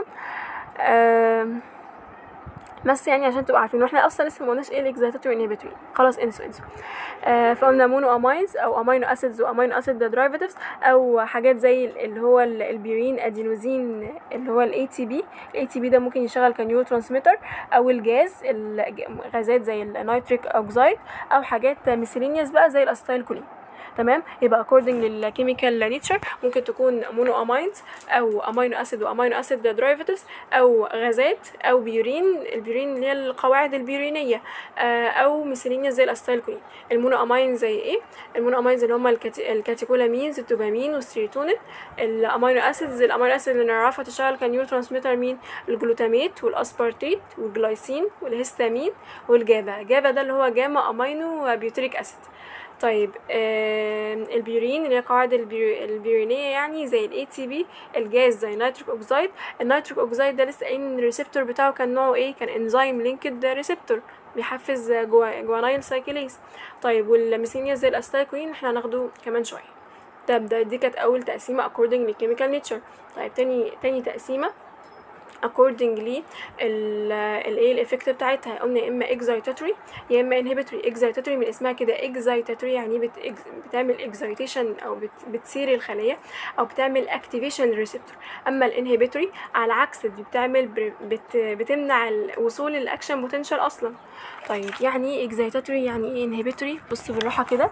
بس يعني عشان تبقوا عارفين. واحنا اصلا لسه ما قلناش ايه الاكزايتاتوري انهبيتوري، خلاص انسوا. فقلنا مونو اماينز او امينو اسيدز وامينو اسيد درايفاتيفز، او حاجات زي اللي هو البيورين ادينوزين اللي هو الاي تي بي. الاي تي بي ده ممكن يشتغل كنيورو ترانسميتر، او الغازات زي النيتريك اوكسايد، او حاجات ميسيلينيوس بقى زي الاسيتايل كولين، تمام؟ يبقى according للكيميكال نيتشر ممكن تكون مونو امينز او امينو اسيد وامينو اسيد درايفاتيفز، او غازات، او البيورين اللي هي القواعد البيورينيه، او ميثيلينيوس زي الاسيتايل كولين. المونو امينز زي ايه؟ المونو امينز اللي هم الكاتيكولامينز، الدوبامين والسيروتونين. الامينو اسيدز اللي نعرفها تشتغل كنيورو ترانسميتر مين؟ الجلوتاميت والاسبارتيت والجلايسين والهستامين والجابا. جابا ده اللي هو جاما امينو بيوتريك اسيد. طيب البيورين اللي هي قواعد البيورينيه يعني زي الاي تي بي. الجاز زي نيتريك اوكسايد. النيتريك اوكسايد ده لسه قايلين الريسبتور بتاعه كان نوعه ايه؟ كان انزيم لينكد ريسبتور بيحفز جوانايل سايكليز. طيب والميثينيوس زي الاسيتايل احنا هناخده كمان شويه. طب دي كانت اول تقسيمه according للكيميكال نيتشر. طيب تاني تقسيمه according لي الايه الافكت بتاعتها. قلنا يا اما excitatory يا اما inhibitory. excitatory من اسمها كده، excitatory يعني بتعمل excitation او بتثير الخليه او بتعمل activation receptor. اما الانهبيتوري على عكس دي بتعمل بتمنع وصول الاكشن بوتنشال اصلا. طيب يعني ايه excitatory يعني ايه inhibitory؟ بصوا بالراحه كده،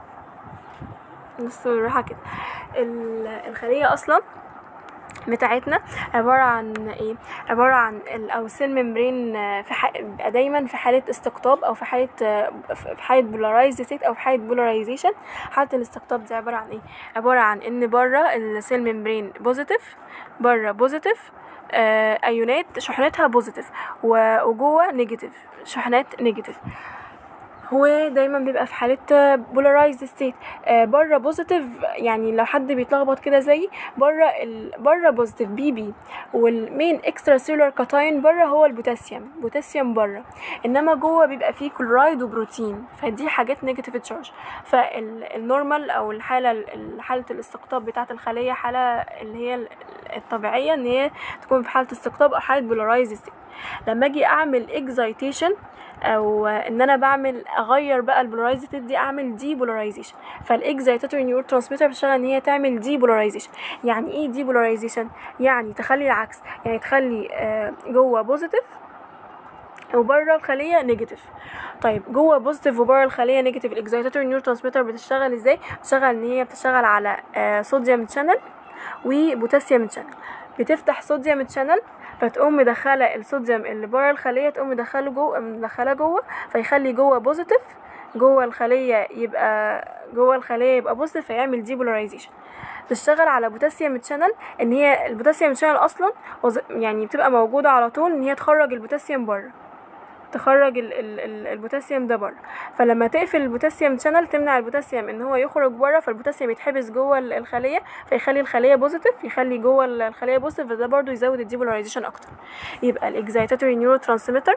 الخليه اصلا بتاعتنا عبارة عن ايه؟ عبارة عن او سيل ممبرين دايما في حالة استقطاب او في حالة بولاريزد ستيت او في حالة بولاريزيشن. حالة الاستقطاب دي عبارة عن ايه؟ عبارة عن ان بره السيل ممبرين بوزيتيف، بره بوزيتيف ايونات شحنتها بوزيتيف، وجوه نيجاتيف شحنات نيجاتيف. هو دايما بيبقى في حاله بولارايزد ستيت. بره بوزيتيف، يعني لو حد بيتلخبط كده زي بره بوزيتيف بي، والمين اكسترا سيلولار كاتاين بره هو بوتاسيوم بره، انما جوه بيبقى فيه كلورايد وبروتين، فدي حاجات نيجاتيف تشارج. فالنورمال او حاله الاستقطاب بتاعه الخليه، حاله اللي هي الطبيعيه ان هي تكون في حاله استقطاب او حاله بولارايزد ستيت. لما اجي اعمل اكزايتيشن او ان انا اغير بقى البولارايزيشن دي، اعمل دي بولارايزيشن. فالاكزايتاتوري نيورو ترانسميتر بتشتغل ان هي تعمل دي بولارايزيشن. يعني ايه دي بولارايزيشن؟ يعني تخلي العكس، يعني تخلي جوه بوزيتيف وبره الخليه نيجاتيف. طيب جوه بوزيتيف وبره الخليه نيجاتيف، الاكزايتاتوري نيورو ترانسميتر بتشتغل ازاي؟ بتشتغل ان هي بتشتغل على صوديوم شانل وبوتاسيوم شانل. بتفتح صوديوم شانل فتقوم مدخله الصوديوم اللي بره الخليه، تقوم مدخله جوه، فيخلي جوه بوزيتيف، جوه الخليه يبقى بوزيتيف، فيعمل دي بولاريزيشن. تشتغل على بوتاسيوم شانل، ان هي البوتاسيوم شانل اصلا يعني بتبقى موجوده على طول ان هي تخرج البوتاسيوم بره، تخرج البوتاسيوم ده بره. فلما تقفل البوتاسيوم شانل تمنع البوتاسيوم ان هو يخرج بره، فالبوتاسيوم يتحبس جوه الخليه، فيخلي الخليه بوزيتيف، يخلي جوه الخليه بوزيتيف، فده برضو يزود الديبولاريزيشن اكتر. يبقى الاكزايتاتوري نيورو ترانسميتر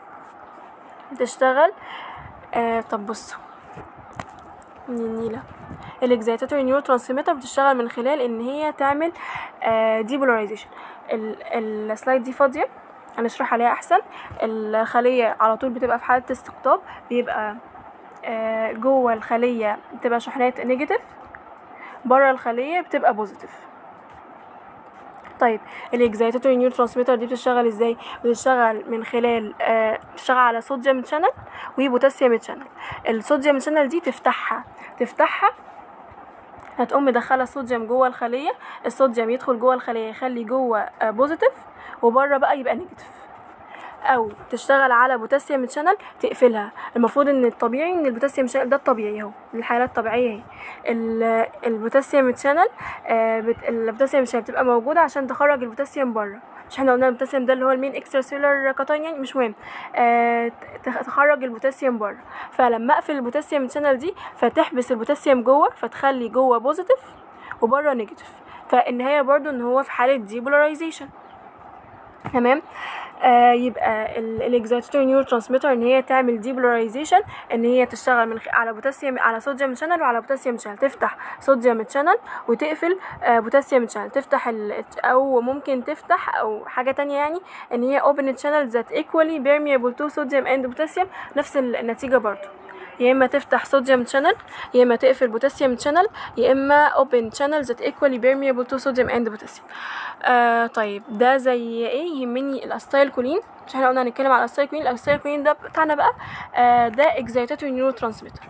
بتشتغل طب بصوا النيله، الاكزايتاتوري نيورو ترانسميتر بتشتغل من خلال ان هي تعمل ديبولاريزيشن. السلايد دي فاضيه، هنشرح عليها احسن. الخليه على طول بتبقى في حاله استقطاب، بيبقى جوه الخليه بتبقى شحنات نيجاتيف، بره الخليه بتبقى بوزيتيف. طيب الاكزايتاتوري نيورو ترانسميتر دي بتشتغل ازاي؟ بتشتغل من خلال بتشتغل على صوديوم شانل وبوتاسيوم شانل. الصوديوم شانل دي تفتحها هتقوم مدخله الصوديوم جوه الخليه، الصوديوم يدخل جوه الخليه يخلي جوه بوزيتيف وبره بقى يبقى نيجاتيف. او تشتغل على بوتاسيوم شانل تقفلها. المفروض ان الطبيعي ان البوتاسيوم شانل ده الطبيعي اهو، الحالات الطبيعيه اهي. البوتاسيوم شانل البوتاسيوم شانل بتبقى موجوده عشان تخرج البوتاسيوم بره. مش احنا قلنا البوتاسيوم ده اللي هو المين اكسترا سيلولار كاتاين يعني، مش مهم. تخرج البوتاسيوم بره. فلما اقفل البوتاسيوم شانل دي فتحبس البوتاسيوم جوه، فتخلي جوه بوزيتيف وبره نيجاتيف. فالنهايه برضو ان هو في حاله ديبولاريزيشن. تمام. يبقى الاكزايتاتوري نيورو ترانسميتر ان هي تعمل ديبولاريزيشن، ان هي تشتغل على بوتاسيوم، على صوديوم شانل وعلى بوتاسيوم شانل. تفتح صوديوم شانل وتقفل بوتاسيوم شانل. تفتح او ممكن تفتح او حاجه تانية يعني ان هي open channels that equally permeable to sodium and potassium. نفس النتيجه برضو، يا اما تفتح صوديوم شانل يا اما تقفل بوتاسيوم شانل يا اما open channels that equally permeable to sodium and potassium. طيب ده زي ايه؟ يهمني الاستايلكولين. مش احنا قلنا هنتكلم على الاستايلكولين؟ الاستايلكولين ده بتاعنا بقى ده اكزايتاتوري نيورو ترانسميتر.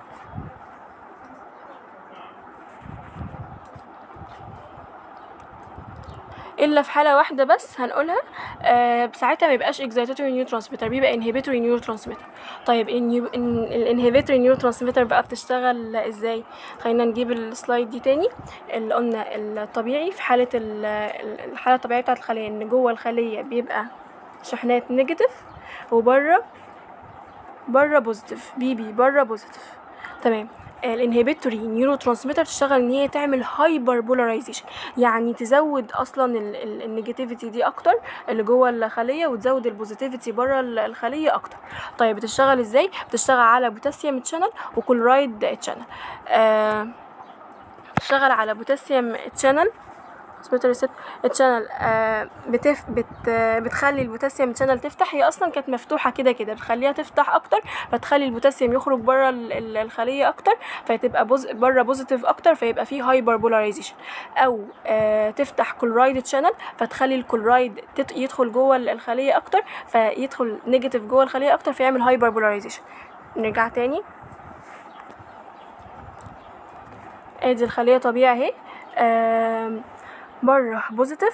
الا في حاله واحده بس هنقولها، ساعتها ما يبقاش اكزايتاتوري نيورو ترانسميتر، بيبقى انهبيتوري نيورو ترانسميتر. طيب الانهبيتوري نيورو ترانسميتر بقى بتشتغل ازاي؟ خلينا نجيب السلايد دي تاني. اللي قلنا الطبيعي في حاله الحاله الطبيعيه بتاعه الخليه ان جوه الخليه بيبقى شحنات نيجاتيف وبره بوزيتيف، بره بوزيتيف. تمام. الانهبيتوري نيورو ترانسميتر تشتغل ان هي تعمل هايبر بولاريزيشن، يعني تزود اصلا النيجاتيفيتي دي اكتر اللي جوه الخليه وتزود البوزيتيفيتي بره الخليه اكتر. طيب بتشتغل ازاي؟ بتشتغل على بوتاسيوم شانل وكلورايد شانل. بتشتغل على بوتاسيوم شانل الشانل بتخلي البوتاسيوم شانل تفتح. هي اصلا كانت مفتوحه كده بتخليها تفتح اكتر، فتخلي البوتاسيوم يخرج بره الخليه اكتر، فتبقى بره بوزيتيف اكتر، فيبقى فيه هايبر بولاريزيشن. او تفتح كلورايد شانل فتخلي الكلورايد يدخل جوه الخليه اكتر، فيدخل نيجاتيف جوه الخليه اكتر، فيعمل هايبر بولاريزيشن. نرجع تاني. ادي الخليه طبيعي اهي، بره بوزيتيف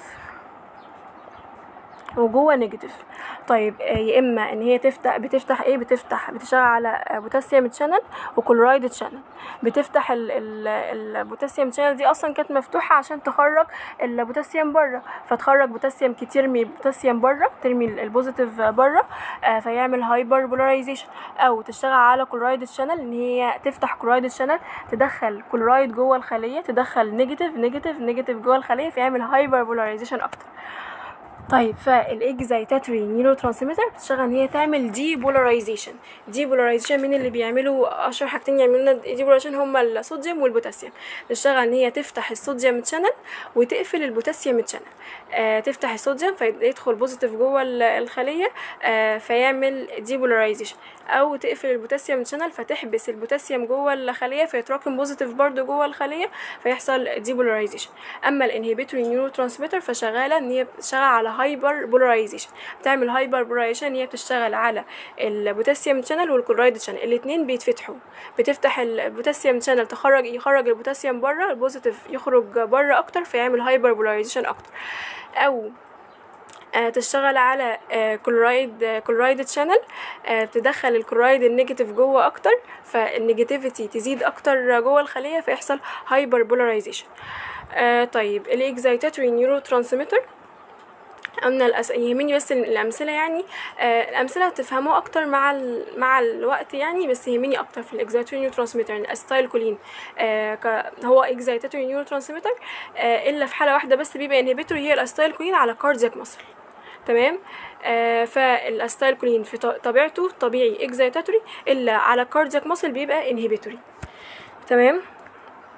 وجوه نيجاتيف. طيب يا اما ان هي بتشتغل على بوتاسيوم شانل وكلورايد شانل. بتفتح البوتاسيوم شانل دي اصلا كانت مفتوحه عشان تخرج البوتاسيوم بره، فتخرج بوتاسيوم كتير، ترمي البوتاسيوم بره، ترمي البوزيتيف بره، فيعمل هايبر بولاريزيشن. او تشتغل على كلورايد شانل ان هي تفتح كلورايد شانل، تدخل كلورايد جوه الخليه، تدخل نيجاتيف جوه الخليه، فيعمل هايبر بولاريزيشن اكتر. طيب فالاكزايتاتوري نيورو ترانسميتر بتشتغل ان هي تعمل ديبولاريزيشن. مين اللي بيعملوا اشهر حاجتين يعملوا لنا ديبولاريزيشن؟ هما الصوديوم والبوتاسيوم. تشتغل ان هي تفتح الصوديوم شانل وتقفل البوتاسيوم شانل. تفتح الصوديوم فيدخل بوزيتيف جوه الخليه، فيعمل ديبولاريزيشن. او تقفل البوتاسيوم شانل فتحبس البوتاسيوم جوه الخليه، فيتراكم بوزيتيف برضو جوه الخليه، فيحصل ديبولاريزيشن. اما الانهبيتوري نيورو ترانسميتر فشغاله ان هي بتشتغل على هايبر بولاريزيشن. بتعمل هايبر بولاريزيشن، هي بتشتغل على البوتاسيوم شانل والكلورايد شانل، الاثنين بيتفتحوا. بتفتح البوتاسيوم شانل يخرج البوتاسيوم بره، البوزيتيف يخرج بره اكتر، فيعمل هايبر بولاريزيشن اكتر. او تشتغل على كلورايد شانل، تدخل الكلورايد النيجاتيف جوه اكتر، فالنيجاتيفيتي تزيد اكتر جوه الخليه، فيحصل هايبر بولاريزيشن. طيب الاكزايتاتوري نيورو ترانسميتر قلنا يهمني بس الامثله، يعني الامثله هتفهموها اكتر مع الوقت يعني، بس يهمني اكتر في الاكزايتاتوري نيورو ترانسميتر يعني الاستايلكولين هو اكزايتاتوري نيورو ترانسميتر، الا في حاله واحده بس بيبقى انهبيتوري، هي الاستايلكولين على كاردياك ماسل. تمام. فالاستايلكولين في طبيعته طبيعي اكزايتاتوري، الا على كاردياك ماسل بيبقى انهبيتوري. تمام.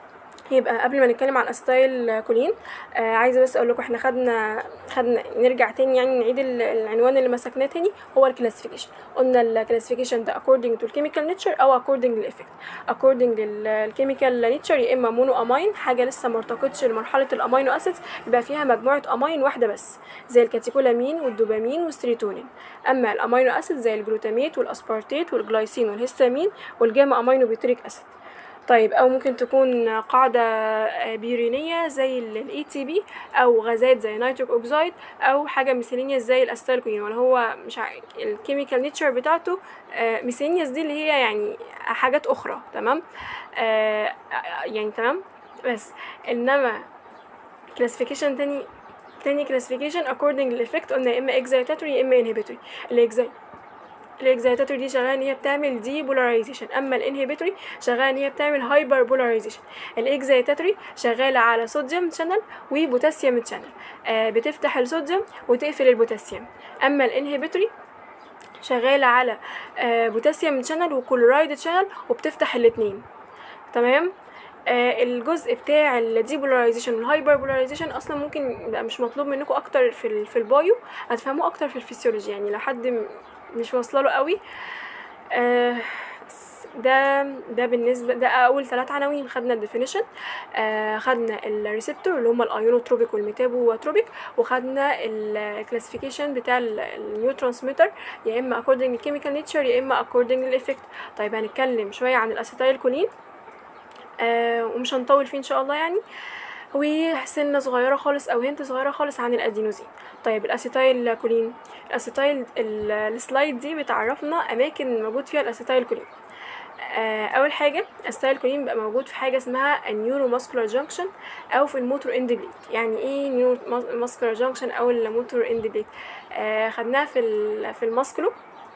يبقى قبل ما نتكلم عن اسيتايل كولين عايزه بس اقول لكم احنا خدنا نرجع تاني، يعني نعيد العنوان اللي مسكناه تاني. هو الكلاسيفيكيشن. قلنا الكلاسيفيكيشن ده according to chemical nature او according للإفكت. according للكيميكال نيتشر يا اما مونو امين، حاجه لسه ما ارتقتش لمرحله الامينو اسيدز، يبقى فيها مجموعه امين واحده بس زي الكاتيكولامين والدوبامين والسيروتونين. اما الامينو اسيد زي الجلوتاميت والاسبارتيت والجلايسين والهستامين والجاما امينو بيوتريك اسيد. طيب او ممكن تكون قاعده بيورينيه زي الاي تي بي، او غازات زي نيتريك اوكسيد، او حاجه ميثيلينيوس زي الاسيتايل كولين، ولا هو مش الكيميكال نيتشر بتاعته ميثيلينيوس دي اللي هي يعني حاجات اخرى. تمام يعني تمام. بس انما كلاسيفيكيشن تاني كلاسيفيكيشن according للإفكت قلنا يا اما اكزايتاتوري يا اما انهبيتوري. الاكزايتاتوري دي شغاله ان هي بتعمل دي بولاريزيشن، اما الانهبيتوري شغاله ان هي بتعمل هايبر بولاريزيشن. الاكزايتاتوري شغاله على صوديوم شانل وبوتاسيوم شانل، بتفتح الصوديوم وتقفل البوتاسيوم. اما الانهبيتوري شغاله على بوتاسيوم شانل وكلورايد شانل وبتفتح الاثنين. تمام. الجزء بتاع الديبولاريزيشن والهايبر بولاريزيشن اصلا ممكن يبقى مش مطلوب منكم اكتر في البايو، هتفهموه اكتر في الفسيولوجي، يعني لو حد مش واصله له قوي. ده بالنسبه، ده اول 3 عناوين. خدنا الديفينيشن، خدنا الريسبتور اللي هم الايونوتروبيك والميتابوتروبيك، وخدنا الكلاسيفيكيشن بتاع النيو ترانسميتر يا اما according chemical nature يا اما according للإفكت. طيب هنتكلم شويه عن الاسيتايل كولين ومش هنطول فيه ان شاء الله يعني، وسنه صغيره خالص او هنت صغيره خالص عن الادينوزين. طيب الاسيتايل كولين، السلايد دي بتعرفنا اماكن موجود فيها الاسيتايل كولين. اول حاجه الاسيتايل كولين بيبقى موجود في حاجه اسمها النيورو ماسكولار جانكشن او في الموتور اند بليد. يعني ايه نيورو ماسكولار جانكشن او الموتور اند بليد؟ خدناها في الماسكولو،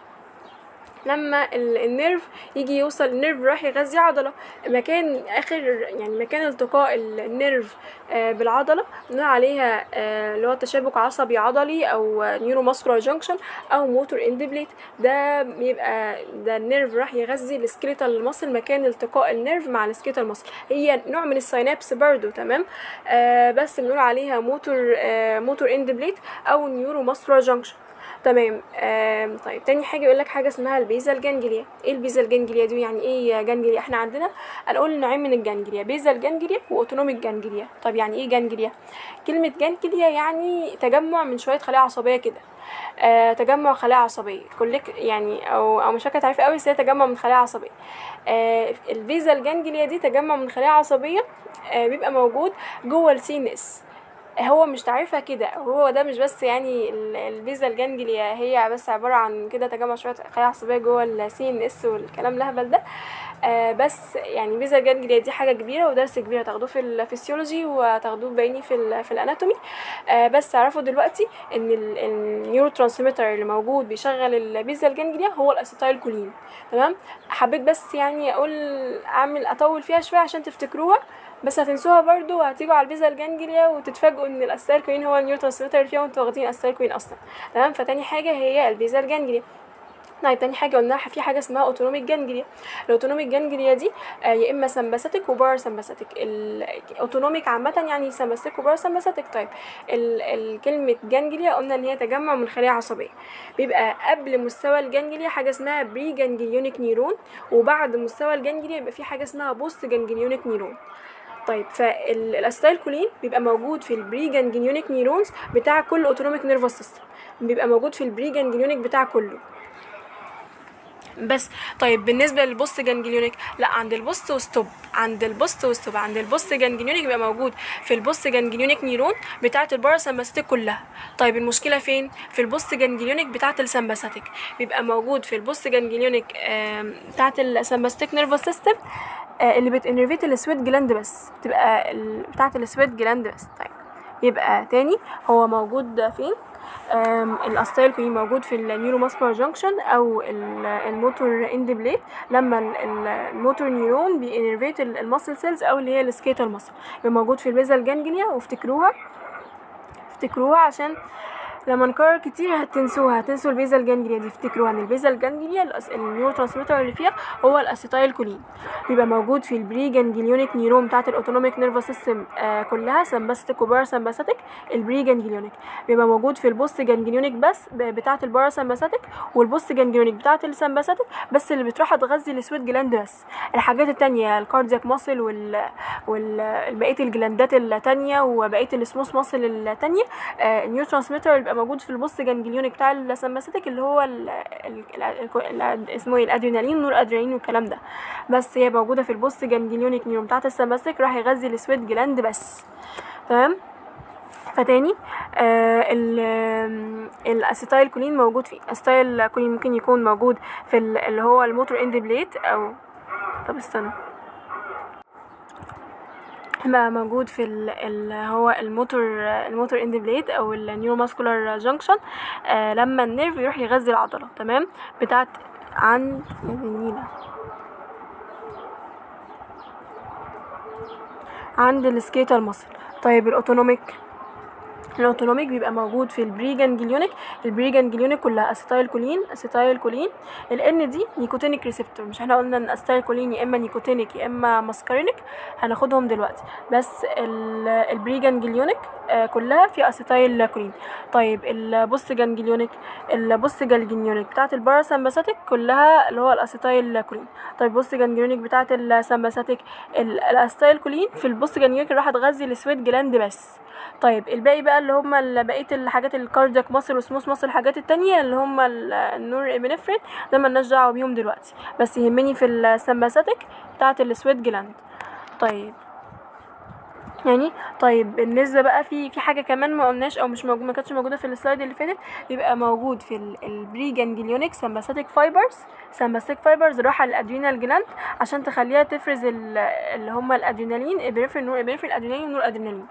لما النيرف يجي يوصل، النيرف راح يغذي عضله، مكان مكان التقاء النيرف بالعضله بنقول عليها اللي هو تشابك عصبي عضلي او نيورو ماسكولار جانكشن او موتور اند بليد. ده بيبقى ده النيرف راح يغذي السكيليتال ماسل، مكان التقاء النيرف مع السكيليتال ماسل، هي نوع من الساينابس برضو. تمام. بس بنقول عليها موتور اند بليد او نيورو ماسكولار جانكشن. تمام. طيب تاني حاجه يقول لك حاجه اسمها البيزال جانجليا. ايه البيزال جانجليا دي؟ يعني ايه جانجليا؟ احنا عندنا هنقول نوعين من الجانجليا، بيزال جانجليا واوتونوميك جانجليا. طب يعني ايه جانجليا؟ كلمه جانجليا يعني تجمع من شويه خلايا عصبيه كده، تجمع خلايا عصبيه يعني او مش فاكره تعرفي قوي، بس هي تجمع من خلايا عصبيه. البيزال جانجليا دي تجمع من خلايا عصبيه بيبقى موجود جوه السينس. هو مش تعرفها كده، هو ده مش بس يعني البيزال جانجليا هي بس عباره عن كده تجمع شويه خلايا عصبيه جوه السي ان اس والكلام الهبل ده. بس يعني بيزال جانجليا دي حاجه كبيره ودرس كبير تاخدوه في الفسيولوجي وتاخدوه بايني في الاناتومي. بس اعرفوا دلوقتي ان النيورو ترانسميتر اللي موجود بيشغل البيزال جانجليا هو الاسيتايل كولين. تمام. حبيت بس يعني اطول فيها شويه عشان تفتكروها، بس هتنسوها برضو وهتيجوا على البيزال جانجليا وتتفاجئوا ان الاسيتايل كولين هو النيورو ترانسميتر اللي فيها وانتوا واخدين الاسيتايل كولين اصلا. تمام. فتاني حاجه هي البيزال جانجليا. طيب تاني حاجه قلنا في حاجه اسمها اوتونوميك جانجليا. الاوتونوميك جانجليا دي يا اما سمباثيك وبارا سمباثيك. الاوتونوميك عامه يعني سمباثيك وبارا سمباثيك. طيب الكلمه جانجليا قلنا ان هي تجمع من خلايا عصبيه، بيبقى قبل مستوى الجانجليا حاجه اسمها بري جانجليونيك نيرون، وبعد مستوى الجانجليا يبقى في حاجه اسمها بوست جانجليونيك نيرون. طيب فالاسيتايل كولين بيبقى موجود في البري جانجليونيك نيرونز بتاع كل اوتونوميك نيرفس سيستم، بيبقى موجود في البري جانجليونيك بتاع كله بس. طيب بالنسبه للبوست جانجليونيك، لا، عند البوست وستوب عند البوست جانجليونيك بيبقى موجود في البوست جانجليونيك نيرون بتاعه الباراسمباثيك كلها. طيب المشكله فين؟ في البوست جانجليونيك بتاعه السمباثيك، بيبقى موجود في البوست جانجليونيك بتاعه السمباثيك نيرفس سيستم اللي بتنرفيت السويت جلاند بس، تبقى بتاعه السويت جلاند بس. طيب يبقى تاني هو موجود فين؟ الاسيتايل كولين موجود في النيورو ماسكولار جانكشن او الموتور اند بليد، لما الموتور نيرون بينرفيت الماسل سيلز او اللي هي السكيتال ماسل، يبقى موجود في البيزال جانجليا. وافتكروها عشان لما نكرر كتير هتنسوها، هتنسوا البيزال جانجليا دي. افتكروا ان البيزال جانجليا النيورو ترانسميتر اللي فيها هو الاسيتايل كولين، بيبقى موجود في البري جانجليونيك نيرون بتاعه الاوتونوميك نيرفس سيستم كلها، سمباثيك وباراسمباثيك. البري جانجليونيك بيبقى موجود في البوست جانجليونيك بس بتاعه الباراسمباثيك، والبوست جانجليونيك بتاعه السمباثيك بس اللي بتروح تغذي السويت جلاند بس. الحاجات التانية الكاردياك ماسل والبقيه الجلاندات التانية وبقيه السموث ماسل التانية، النيورو ترانسميتر بيبقى موجود في البوست جانجليونيك بتاع السمباثيك اللي هو اسمه ايه الادرينالين، نور ادرينالين والكلام ده، بس هي موجوده في البوست جانجليونيك نيورون بتاعه السمباثيك، راح يغذي السويت جلاند بس. تمام. فتاني الاسيتايل كولين موجود فيه. الاسيتايل كولين ممكن يكون موجود في اللي هو الموتور اند بليت، او طب استنى، بقى موجود في اللي هو الموتور اند بليت او النيورو ماسكولار جانكشن، لما النيرف يروح يغذي العضله. تمام. بتاعت عند السكيتال ماسل. طيب الاوتونوميك بيبقى موجود في البري جانجليونيك كلها اسيتايل كولين. الان دي نيكوتينيك ريسبتور، مش احنا قلنا ان اسيتايل كولين يا اما نيكوتينيك يا اما ماسكارينيك، هناخدهم دلوقتي. بس البري جانجليونيك كلها في اسيتايل كولين. طيب البوست جانجليونيك بتاعت الباراسمباثيك كلها اللي هو الاسيتايل كولين. طيب البوست جانجليونيك بتاعت السمباثيك الاسيتايل كولين في البوست جانجليونيك راح تغذي السويت جلاند بس. طيب الباقي بقى اللي هم بقيه الحاجات الكاردياك ماسل والسموث ماسل، الحاجات التانية اللي هم النور ابنفرين ده مالناش دعوه بيهم دلوقتي، بس يهمني في السمباثيك بتاعه السويت جلاند. طيب بالنسبه بقى في حاجه كمان ما قلناش او مش موجوده، ما كانتش موجوده في السلايد اللي فاتت، بيبقى موجود في البري جانجليونيك سمباثيك فايبرز راحه للادرينال جلاند عشان تخليها تفرز اللي هم الادرينالين، ابنفرين، نور ابنفرين، الادرينالين ونور ادرينالين.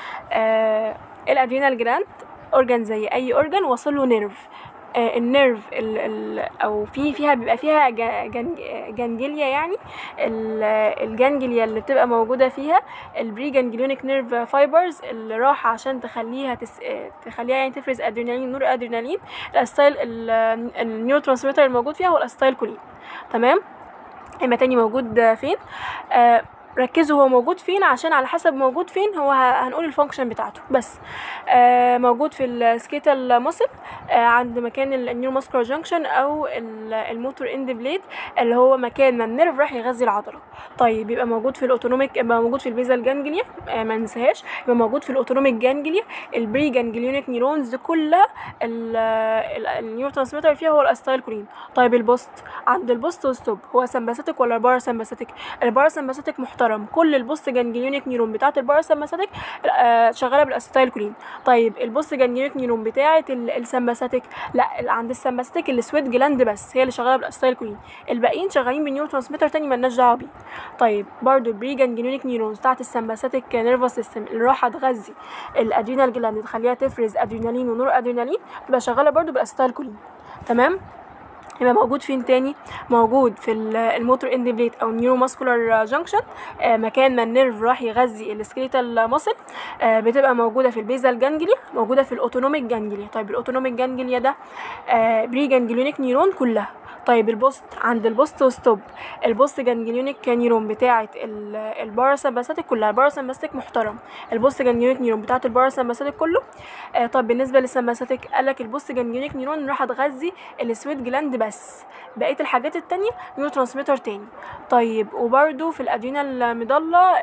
الادرينال جلاند اورجان زي اي اورجان وصل له نيرف. النيرف او فيها بيبقى فيها جانجليا، يعني الجانجليا اللي بتبقى موجوده فيها البري جانجليونيك نيرف فايبرز اللي راح عشان تخليها يعني تفرز ادرينالين، نور ادرينالين. الاسيتايل النيورو ترانسميتر الموجود فيها هو الاسيتايل كولين. تمام. اما تاني موجود فين؟ ركزوا هو موجود فين، عشان على حسب موجود فين هو هنقول الفانكشن بتاعته. بس موجود في السكيتال ماسل عند مكان النيورو ماسكولار جانكشن او الموتور اند بليت اللي هو مكان ما النيرف راح يغذي العضله. طيب يبقى موجود في الاوتونوميك، يبقى موجود في البيزال جانجليا، ما ننساهاش، يبقى موجود في الاوتونوميك جانجليا، البري جانجليونيك نيرونز دي كلها النيورو ترانسميتر فيها هو الاسيتايل كولين. طيب البوست، عند البوست وستوب هو سمباثيك ولا الباراسمباثيك؟ الباراسمباثيك محترم، كل البوست جانجليونيك نيرون بتاعه الباراسمباثيك شغاله بالاسيتايل كولين. طيب البوست جانجليونيك نيرون بتاعه السمباثيك لا، عند السمباثيك السويت جلاند بس هي اللي شغاله بالاسيتايل كولين، الباقيين شغالين بالنيورو ترانسميتر تاني مالناش دعوه بيه. طيب برضو البري جانجليونيك نيرونز بتاعه السمباثيك نيرفس سيستم اللي راح تغذي الادرينال جلاند تخليها تفرز ادرينالين ونور ادرينالين تبقى شغاله برضو بالاسيتايل كولين. تمام. يبقى موجود فين تاني؟ موجود في الموتور اند بليت او النيورو ماسكولار جانكشن، مكان ما النيرف راح يغذي السكريتال ماسل، بتبقى موجوده في البيزال جانجليا، موجوده في الاوتونوميك جانجليا. طيب الاوتونوميك جانجليا ده بري جانجليونيك نيرون كلها. طيب البوست، عند البوست وستوب البوست جانجليونيك نيرون بتاعه الباراسمباثيك كلها، الباراسمباثيك محترم، البوست جانجليونيك نيرون بتاعه الباراسمباثيك كله. طب بالنسبه للسمباثيك قالك البوست جانجليونيك نيرون راح تغذي السويت جلاند بس، بقيه الحاجات التانية نيورو ترانسميتر تاني. طيب وبرده في الادرينال ميدالا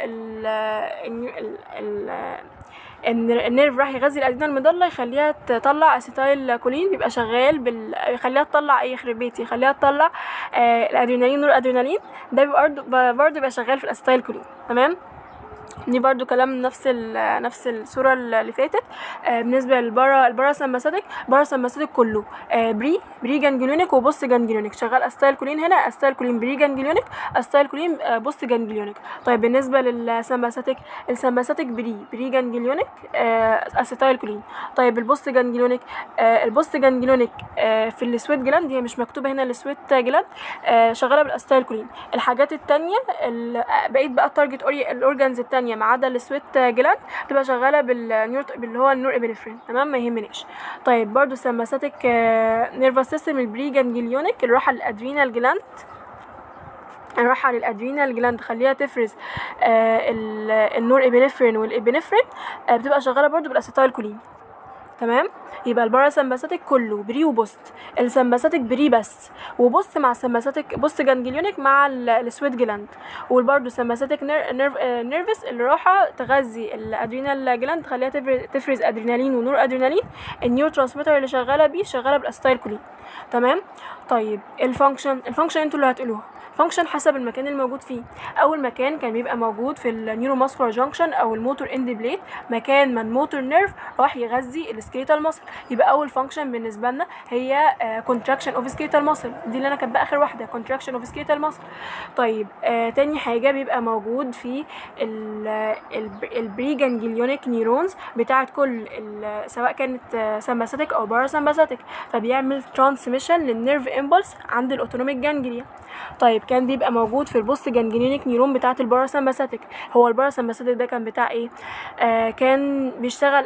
النيرف راح يغذي الادرينال ميدالا يخليها تطلع اسيتايل كولين، بيبقى شغال يخليها تطلع اي يخرب بيتي، يخليها تطلع الادرينالين نور ادرينالين، ده برضه بيبقى شغال في الاسيتايل كولين. تمام. دي برضو كلام نفس الصورة اللي فاتت. بالنسبة الباراسمباثيك كله بري جانجليونيك وبوست جانجليونيك، شغال اسيتايل كولين هنا، اسيتايل كولين بري جانجليونيك، اسيتايل كولين بوست جانجليونيك. طيب بالنسبة للسمباثيك بري جانجليونيك اسيتايل كولين. طيب البوست جانجليونيك في السويت جلاند، هي مش مكتوبة هنا السويت جلاند، شغالة بالاسيتايل كولين. الحاجات التانية بقيت بقى التارجت الاورجانز التانية ما عدا السويت جلاند بتبقى شغاله باللي هو النور ابنفرين. تمام، ما يهمنيش. طيب برضو السمباثيك نيرفس سيستم البري جانجليونيك اللي رايحه للادرينال جلاند، رايحه للادرينال جلاند خليها تفرز النور ابنفرين والابنفرين، بتبقى شغاله برضو بالاسيتايل كولين. تمام، يبقى الباراسمباثيك كله بري وبوست، السمباثيك بري بس وبوست مع السمباثيك بوست جانجليونيك مع السويت جلاند، وبرده سمباثيك نيرفس اللي رايحه تغذي الادرينال جلاند تخليها تفرز ادرينالين ونور ادرينالين. النيورو ترانسميتر اللي شغاله بيه شغاله بالاسيتايل كولين. تمام. طيب الفانكشن انتوا اللي هتقولوها. فانكشن حسب المكان الموجود فيه. اول مكان كان بيبقى موجود في النيورو ماسكولار جانكشن او الموتور اند بليت، مكان ما الموتور نيرف راح يغذي السكيليتال ماسل. يبقى اول فانكشن بالنسبه لنا هي كونتراكشن اوف سكيليتال ماسل، دي اللي انا كاتباها اخر واحده، كونتراكشن اوف سكيليتال ماسل. طيب تاني حاجه بيبقى موجود في البري جانجليونيك نيورونز بتاعه كل سواء كانت سمباثيك او باراسمباثيك، فبيعمل ترانسميشن للنيرف امبلس عند الاوتونوميك جانجليا. طيب كان بيبقى موجود في البوست جانجليونيك نيرون بتاعه الباراسمباثيك. هو الباراسمباثيك ده كان بتاع ايه؟ كان بيشتغل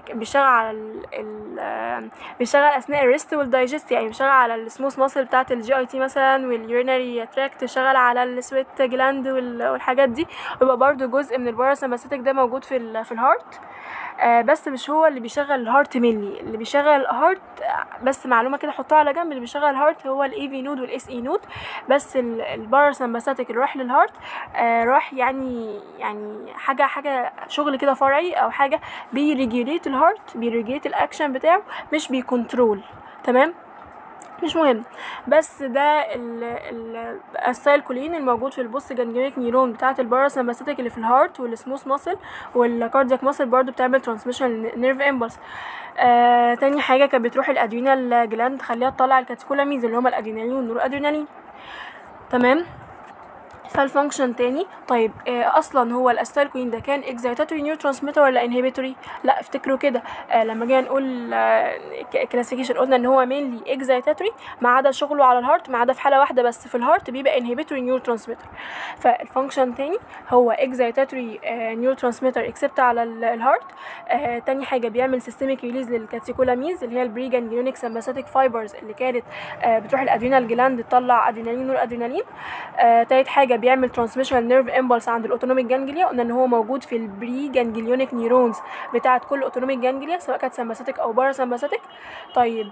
بيشتغل اثناء الريست والدايجست، يعني بيشتغل على السموث ماسل بتاعه الجي اي تي مثلا واليورينري تراكت، بيشتغل على السويت جلاند والحاجات دي. ويبقى برده جزء من الباراسمباثيك ده موجود في الهارت، بس مش هو اللي بيشغل الهارت مينلي. اللي بيشغل الهارت بس معلومه كده حطها على جنب، اللي بيشغل الهارت هو الاي في نود والاس اي نود، بس الباراسمباثيك اللي راح للهارت راح يعني حاجه شغل كده فرعي او حاجه بيريجيوليت الهارت، بيريجيوليت الاكشن بتاعه، مش بيكنترول. تمام، مش مهم. بس ده الاسيتايل كولين الموجود في البوست جانجليونيك نيرون بتاعه الباراسمباثيك اللي في الهارت والسموث ماسل والكاردياك ماسل برضو بتعمل ترانسميشن نيرف امبلس. تاني حاجه كانت بتروح الادرينال جلاند تخليها تطلع الكاتيكولامينز اللي هما الادرينالين والنور ادرينالين. تمام، فالفانكشن تاني. طيب اصلا هو الاسيتايل كولين ده كان اكزايتاتوري نيورو ترانسميتر ولا انهبيتوري؟ لا، افتكروا كده لما جينا نقول كلاسيفيكيشن قلنا ان هو مينلي اكزايتاتوري ما عدا شغله على الهارت، ما عدا في حاله واحده بس في الهارت بيبقى انهبيتوري نيورو ترانسميتر. فالفانكشن تاني هو اكزايتاتوري نيورو ترانسميتر اكسبت على الهارت. تاني حاجه بيعمل سيستميك ريليز للكاتيكولامينز اللي هي البري جانجليونيك سمباثيك فايبرز اللي كانت بتروح الادرينال جلاند تطلع ادرينالين نور ادرينالين. تالت حاجه بيعمل ترانسميشن نيرف امبلس عند الاوتونوميك جانجليا، قلنا ان هو موجود في البري جانجليونيك نيورونز بتاعه كل اوتونوميك جانجليا سواء كانت سمباثيك او باراسمباثيك. طيب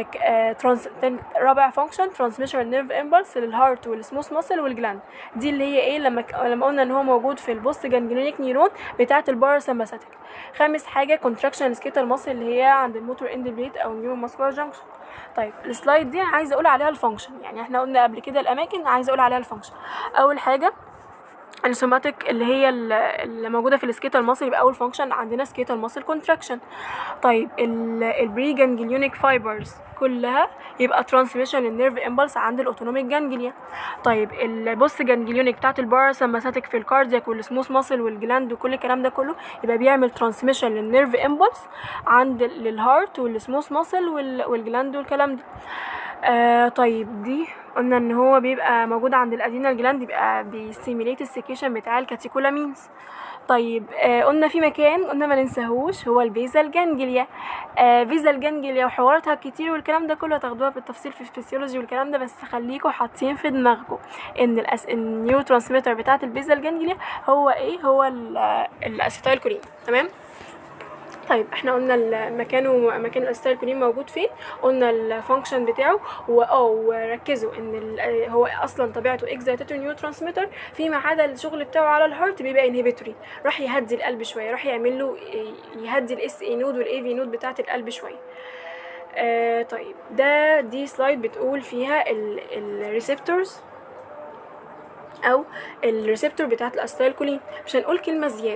رابع فانكشن ترانسميشن نيرف امبلس للهارت والسموث ماسل والجلاند، دي اللي هي ايه لما قلنا ان هو موجود في البوست جانجليونيك نيرون بتاعه الباراسمباثيك. خامس حاجه كونتراكشن سكيتال ماسل اللي هي عند الموتور اند بليت او نيورو ماسكولار جانكشن. طيب السلايد دي عايزه اقول عليها الفانكشن، يعني احنا قلنا قبل كده الاماكن، عايزه اقول عليها الفانكشن. اول حاجه السوماتيك اللي هي اللي موجوده في السكيتال ماسل، يبقى اول فانكشن عندنا سكيتال ماسل كونتراكشن. طيب البري جانجليونيك فايبرز كلها يبقى ترانسميشن للنيرف امبلس عند الاوتونوميك جانجليا. طيب البوست جانجليونيك بتاعه الباراسمباثيك في الكاردياك والسموث ماسل والجلاند وكل الكلام ده كله يبقى بيعمل ترانسميشن للنيرف امبلس عند للهارت والسموث ماسل والجلاند والكلام ده. طيب دي قلنا ان هو بيبقى موجود عند الادرينال جلاند، يبقى بيستيميليت السكيشن بتاع الكاتيكولامينز. طيب قلنا في مكان قلنا ما ننساهوش هو البيزال جانجليا. بيزال جانجليا وحواراتها كتير والكلام ده كله هتاخدوها بالتفصيل في الفسيولوجي والكلام ده، بس خليكم حاطين في دماغكم ان النيورو ترانسميتر بتاعه البيزال جانجليا هو ايه؟ هو الاسيتايل كولين. تمام. طيب احنا قلنا المكان ومكان الاسيتايل كولين موجود فين، قلنا الفانكشن بتاعه، وركزوا ان هو اصلا طبيعته اكزايتاتوري نيورو ترانسميتر، فيما عدا الشغل بتاعه على الهارت بيبقى انهبيتوري، راح يهدي القلب شويه، راح يعمل له يهدي الاس اي نود والاي في نود بتاعه القلب شويه. طيب دي سلايد بتقول فيها الريسبتورز او الريسبتور بتاعه الاسيتايل كولين. مش هنقول كلمه زياده،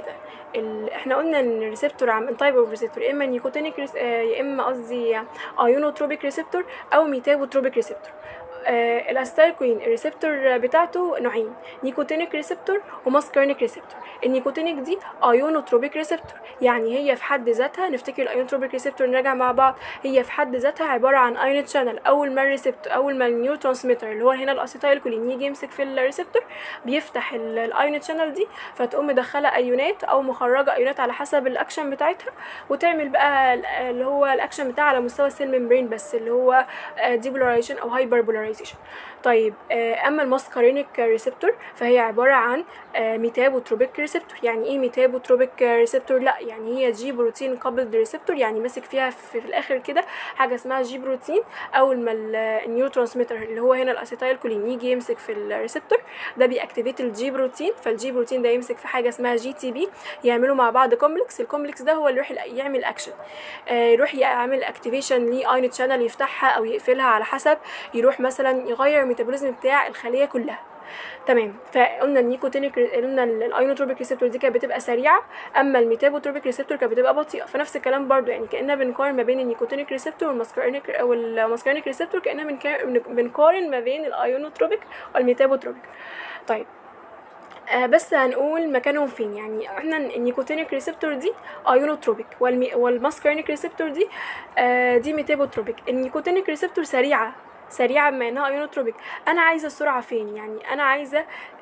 احنا قلنا ان الريسبتور عن تايب اوف ريسبتور، يا اما نيكوتينيك يا اما قصدي ايونوتروبيك ريسبتور او ميتابوتروبيك ريسبتور. الاسيتايلكولين الريسبتور بتاعته نوعين، نيكوتينيك ريسبتور وماسكارينيك ريسبتور. النيكوتينيك دي ايونوتروبيك ريسبتور، يعني هي في حد ذاتها، نفتكر الايونوتروبيك ريسبتور نراجع مع بعض، هي في حد ذاتها عباره عن ايون شانل. اول ما الريسبتور، اول ما النيورو ترانسميتر اللي هو هنا الاسيتايلكولين يجي يمسك في الريسبتور، بيفتح الايون شانل دي، فتقوم مدخله ايونات او مخرجه ايونات على حسب الاكشن بتاعتها، وتعمل بقى اللي هو الاكشن بتاعها على مستوى السيل ممبرين بس، اللي هو ديبولاريزيشن او هايبربولاريزيشن. طيب اما الماسكارينيك ريسبتور فهي عباره عن ميتابوتروبيك ريسبتور. يعني ايه ميتابوتروبيك ريسبتور؟ لا يعني هي جي بروتين كابلد ريسبتور، يعني ماسك فيها في الاخر كده حاجه اسمها جي بروتين. اول ما النيورو ترانسميتر اللي هو هنا الاسيتايلكولين يجي يمسك في الريسبتور ده بيأكتيفيت الجي بروتين، فالجي بروتين ده يمسك في حاجه اسمها جي تي بي، يعملوا مع بعض كومبلكس. الكومبلكس ده هو اللي يروح يعمل اكشن، يروح يعمل اكتيفيشن لايون شانل يفتحها او يقفلها على حسب، يروح مثلا يغير الميتابوليزم بتاع الخليه كلها. تمام. فقلنا النيكوتينيك، قلنا الايونوتروبيك ريسبتور دي كانت بتبقى سريعه، اما الميتابوتروبيك ريسبتور كانت بتبقى بطيئه. فنفس الكلام برضو، يعني كاننا بنقارن ما بين النيكوتينيك ريسبتور والماسكارينيك او الماسكارينيك ريسبتور، كاننا بنقارن ما بين الايونوتروبيك والميتابوتروبيك. طيب بس هنقول مكانهم فين. يعني احنا النيكوتينيك ريسبتور دي ايونوتروبيك، والماسكارينيك ريسبتور دي دي ميتابوتروبيك. النيكوتينيك ريسبتور سريعه بما انها ايونوتروبيك. انا عايزه السرعه فين؟ يعني انا عايزه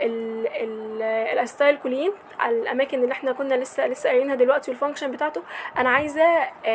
الاسيتايلكولين على الاماكن اللي احنا كنا لسه قايلينها دلوقتي والفانكشن بتاعته. انا عايزه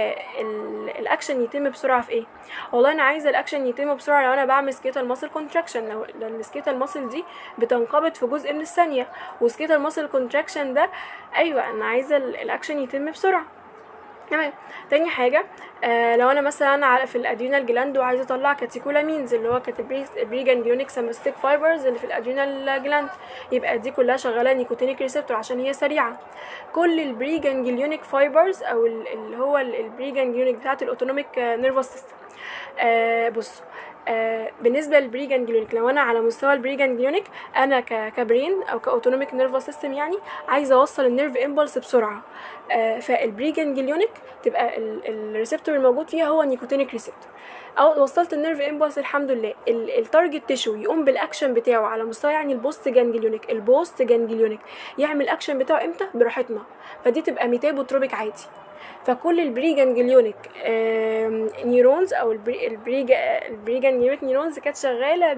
الاكشن يتم بسرعه في ايه؟ والله انا عايزه الاكشن يتم بسرعه لو انا بعمل سكيتال ماسل كونتراكشن. لو السكيتال ماسل دي بتنقبض في جزء من الثانيه، وسكيتال ماسل كونتراكشن ده ايوه انا عايزه الاكشن يتم بسرعه. تمام. تاني حاجه لو انا مثلا في الادرينال جلاند وعايزه اطلع كاتيكولامينز اللي هو بريجانجليونيك سمباثيك فايبرز اللي في الادرينال جلاند، يبقى دي كلها شغاله نيكوتينيك ريسبتور عشان هي سريعه. كل البريجانجليونيك فايبرز او اللي هو البريجانجليونيك بتاعه الاوتونوميك نيرفس سيستم. بصوا بالنسبه للبريجانجليونيك، لو انا على مستوى البريجانجليونيك انا كبرين او كاوتونوميك نيرفس سيستم، يعني عايزه اوصل النيرف امبلس بسرعه. فالبريجانجليونيك تبقى الريسبتور الموجود فيها هو نيكوتينيك ريسبتور. او وصلت النيرف امبلس الحمد لله، التارجت تيشو يقوم بالاكشن بتاعه على مستوى يعني البوست جانجليونيك يعمل الاكشن بتاعه امتى؟ براحتنا. فدي تبقى ميتابوتروبيك عادي. فكل البريجانجليونيك نيورونز او البريجانجليونيك نيورونز كانت شغاله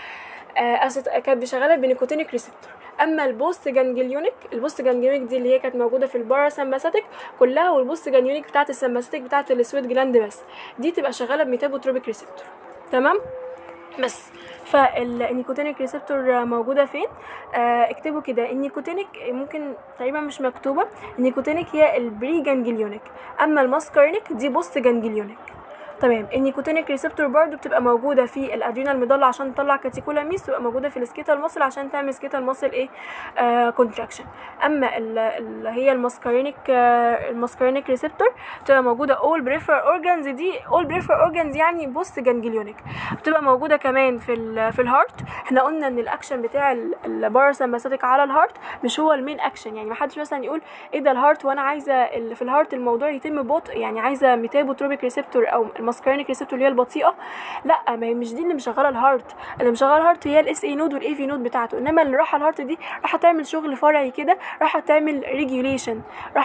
كانت شغاله بنيكوتينيك ريسبتور. اما البوست جانجليونيك دي اللي هي كانت موجوده في الباراسمباثيك كلها، والبوست جانجليونيك بتاعه السمباثيك بتاعه السويت جلاند بس، دي تبقى شغاله بميتابوتروبيك ريسبتور. تمام. بس فالنيكوتينيك ريسبتور موجوده فين؟ اكتبوا كده النيكوتينيك، ممكن تقريبا مش مكتوبه. النيكوتينيك هي البريجانجليونيك، اما الماسكارينيك دي بوست جانجليونيك. تمام. النيكوتينيك ريسبتور برضو بتبقى موجوده في الادرينال ميدالا عشان تطلع كاتيكولامينز، تبقى موجوده في السكيتال ماسل عشان تعمل سكيتال ماسل ايه كونتراكشن. اما اللي هي الماسكارينيك ريسبتور بتبقى موجوده اول بريفر اورجانز. دي اول بريفر اورجانز يعني بوست جانجليونيك. بتبقى موجوده كمان في الهارت. احنا قلنا ان الاكشن بتاع الباراسمباثيك على الهارت مش هو المين اكشن. يعني ما حدش مثلا يقول ايه ده الهارت وانا عايزه في الهارت الموضوع يتم بطء، يعني عايزه ميتابوتروبيك ريسبتور او الماسكارينيك ريسبتور اللي هي البطيئه. لا، ما هي مش دي اللي مشغله الهارت. اللي مشغله الهارت هي الاس اي نود والاي في نود بتاعته. انما اللي راح الهارت دي راح تعمل شغل فرعي كده، راح تعمل ريجوليشن،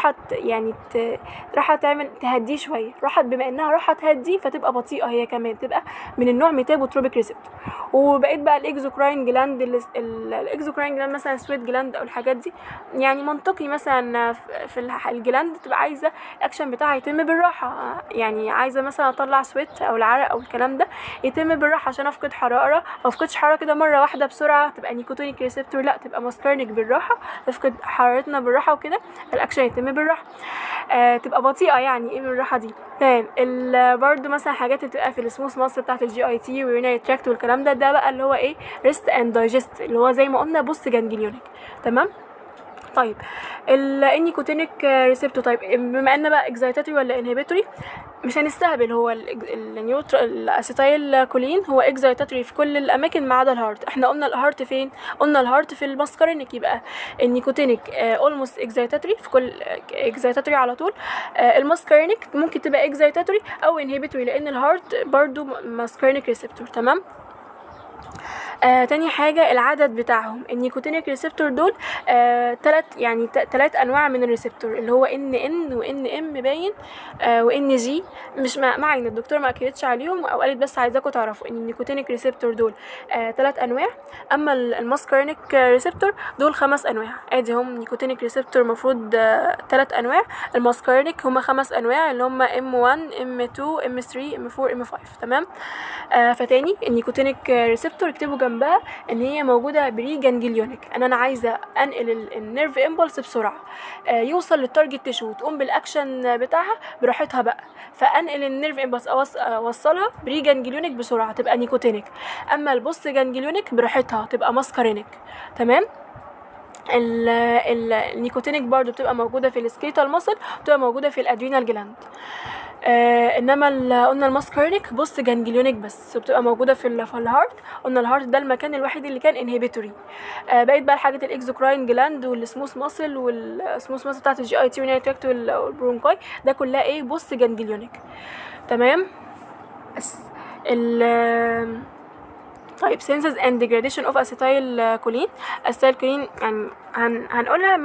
راح تعمل تهديه شويه. بما انها راح تهديه فتبقى بطيئه هي كمان، تبقى من النوع ميتابوتروبيك ريسبتور. وبقيت بقى الاكزوكراين جلاند، الاكزوكراين جلاند مثلا سويت جلاند او الحاجات دي، يعني منطقي مثلا في الجلاند تبقى عايزه الاكشن بتاعها يتم بالراحه. يعني عايزه مثلا اطلع سويت او العرق او الكلام ده يتم بالراحه عشان افقد حراره، ما افقدش حراره كده مره واحده بسرعه، تبقى نيكوتينيك ريسبتور. لا، تبقى ماسكارينيك بالراحه، تفقد حرارتنا بالراحه وكده الاكشن يتم بالراحه. تبقى بطيئه. يعني ايه بالراحه دي؟ تمام. برضو مثلا حاجات بتبقى في السموث ماسل بتاعه الجي اي تي ويورينري تراكت والكلام ده بقى اللي هو ايه ريست اند دايجست، اللي هو زي ما قلنا بوست جانجليونيك. تمام. طيب النيكوتينيك ريسبتور، طيب بما ان بقى اكزايتاتوري ولا انهبيتوري، مش هنستهبل، هو الاسيتايل كولين هو اكزايتاتوري في كل الاماكن ما عدا الهارت. احنا قلنا الهارت فين؟ قلنا الهارت في الماسكارينيك، يبقى النيكوتينيك اولموست اكزايتاتوري في كل اكزايتاتوري على طول. الماسكارينيك ممكن تبقى اكزايتاتوري او انهبيتوري لان الهارت برضو ماسكارينيك ريسبتور. تمام. تاني حاجة العدد بتاعهم. النيكوتينيك ريسبتور دول تلات انواع من الريسبتور، اللي هو ان وان ام باين وان جي، مش معانا الدكتور ما اكدتش عليهم او قالت بس عايزاكم تعرفوا ان النيكوتينيك ريسبتور دول 3 انواع. اما الماسكارينيك ريسبتور دول 5 انواع. ادي هم نيكوتينيك ريسبتور المفروض 3 انواع، الماسكارينيك هم 5 انواع اللي هم M1 M2 M3 M4 M5. تمام. فتاني النيكوتينيك ريسبتور اكتبوا جنبها ان هي موجوده بري جانجليونيك، انا عايزه انقل النيرف امبلس بسرعه يوصل للتارجت تيشو وتقوم بالاكشن بتاعها براحتها بقى، فانقل النيرف امبلس اوصلها بري جانجليونيك بسرعه تبقى نيكوتينيك. اما البوست جانجليونيك براحتها تبقى ماسكارينيك. تمام. النيكوتينيك برضو بتبقى موجوده في السكيتال ماسل، بتبقى موجوده في الادرينال جلاند. انما قلنا الماسكارينيك بوست جانجليونيك بس، وبتبقى موجوده في الهارت. قلنا الهارت ده المكان الوحيد اللي كان انهبيتوري. بقيت بقى الحاجات الاكزوكراين جلاند والسموث ماسل والسموث ماسل بتاعت الجي اي تي والنيرف تراكت والبرونكاي، ده كلها ايه؟ بوست جانجليونيك. تمام. بس طيب synthesis and degradation of acetyl choline. acetyl choline يعني هنقولها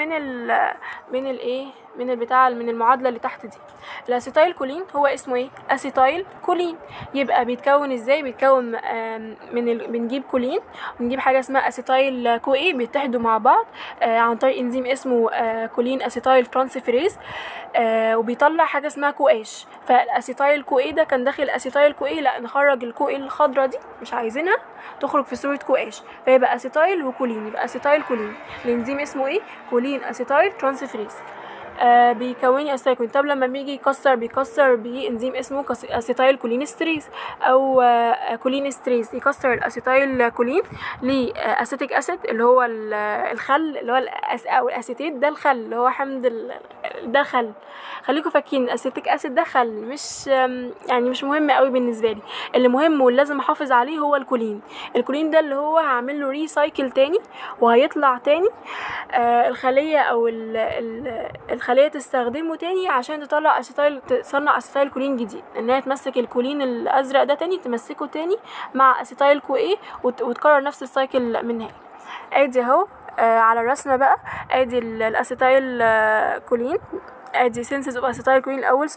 من المعادله اللي تحت دي. الاسيتايل كولين هو اسمه ايه؟ اسيتايل كولين. يبقى بيتكون ازاي؟ بيتكون بنجيب كولين ونجيب حاجه اسمها اسيتايل كو اي، بيتحدوا مع بعض عن طريق انزيم اسمه كولين اسيتايل ترانسفيريز، وبيطلع حاجه اسمها كو اش. فالاسيتايل كو اي ده كان داخل الاسيتايل كو اي، لا نخرج الكو اي الخضراء دي مش عايزينها تخرج في صوره كو اش، فيبقى اسيتايل وكولين، يبقى اسيتايل كولين. الانزيم اسمه ايه؟ كولين اسيتايل ترانسفيريز. بيكون اسيتايل كولين. طب لما بيجي بيكسر بانزيم اسمه اسيتايل كولين استريز او كولين استريز، يكسر الاسيتايل كولين لاسيتيك اسيد اللي هو الخل اللي هو او الاسيتيت ده الخل اللي هو حمض ده خل. خليكم فاكرين الاسيتيك اسيد ده خل، مش مهم قوي بالنسبه لي. اللي مهم واللي لازم احافظ عليه هو الكولين. الكولين ده اللي هو هعمل له ريسايكل تاني وهيطلع تاني الخليه او الخليه تستخدمه تاني عشان تصنع اسيتايل كولين جديد، انها تمسك الكولين الازرق ده تاني تمسكه تاني مع اسيتايل كو ايه وتكرر نفس السايكل من هنا. ادي اهو على الرسمه بقى، ادي الاسيتايل كولين، ادي سينثيز اوف اسيتايل كولين. الاول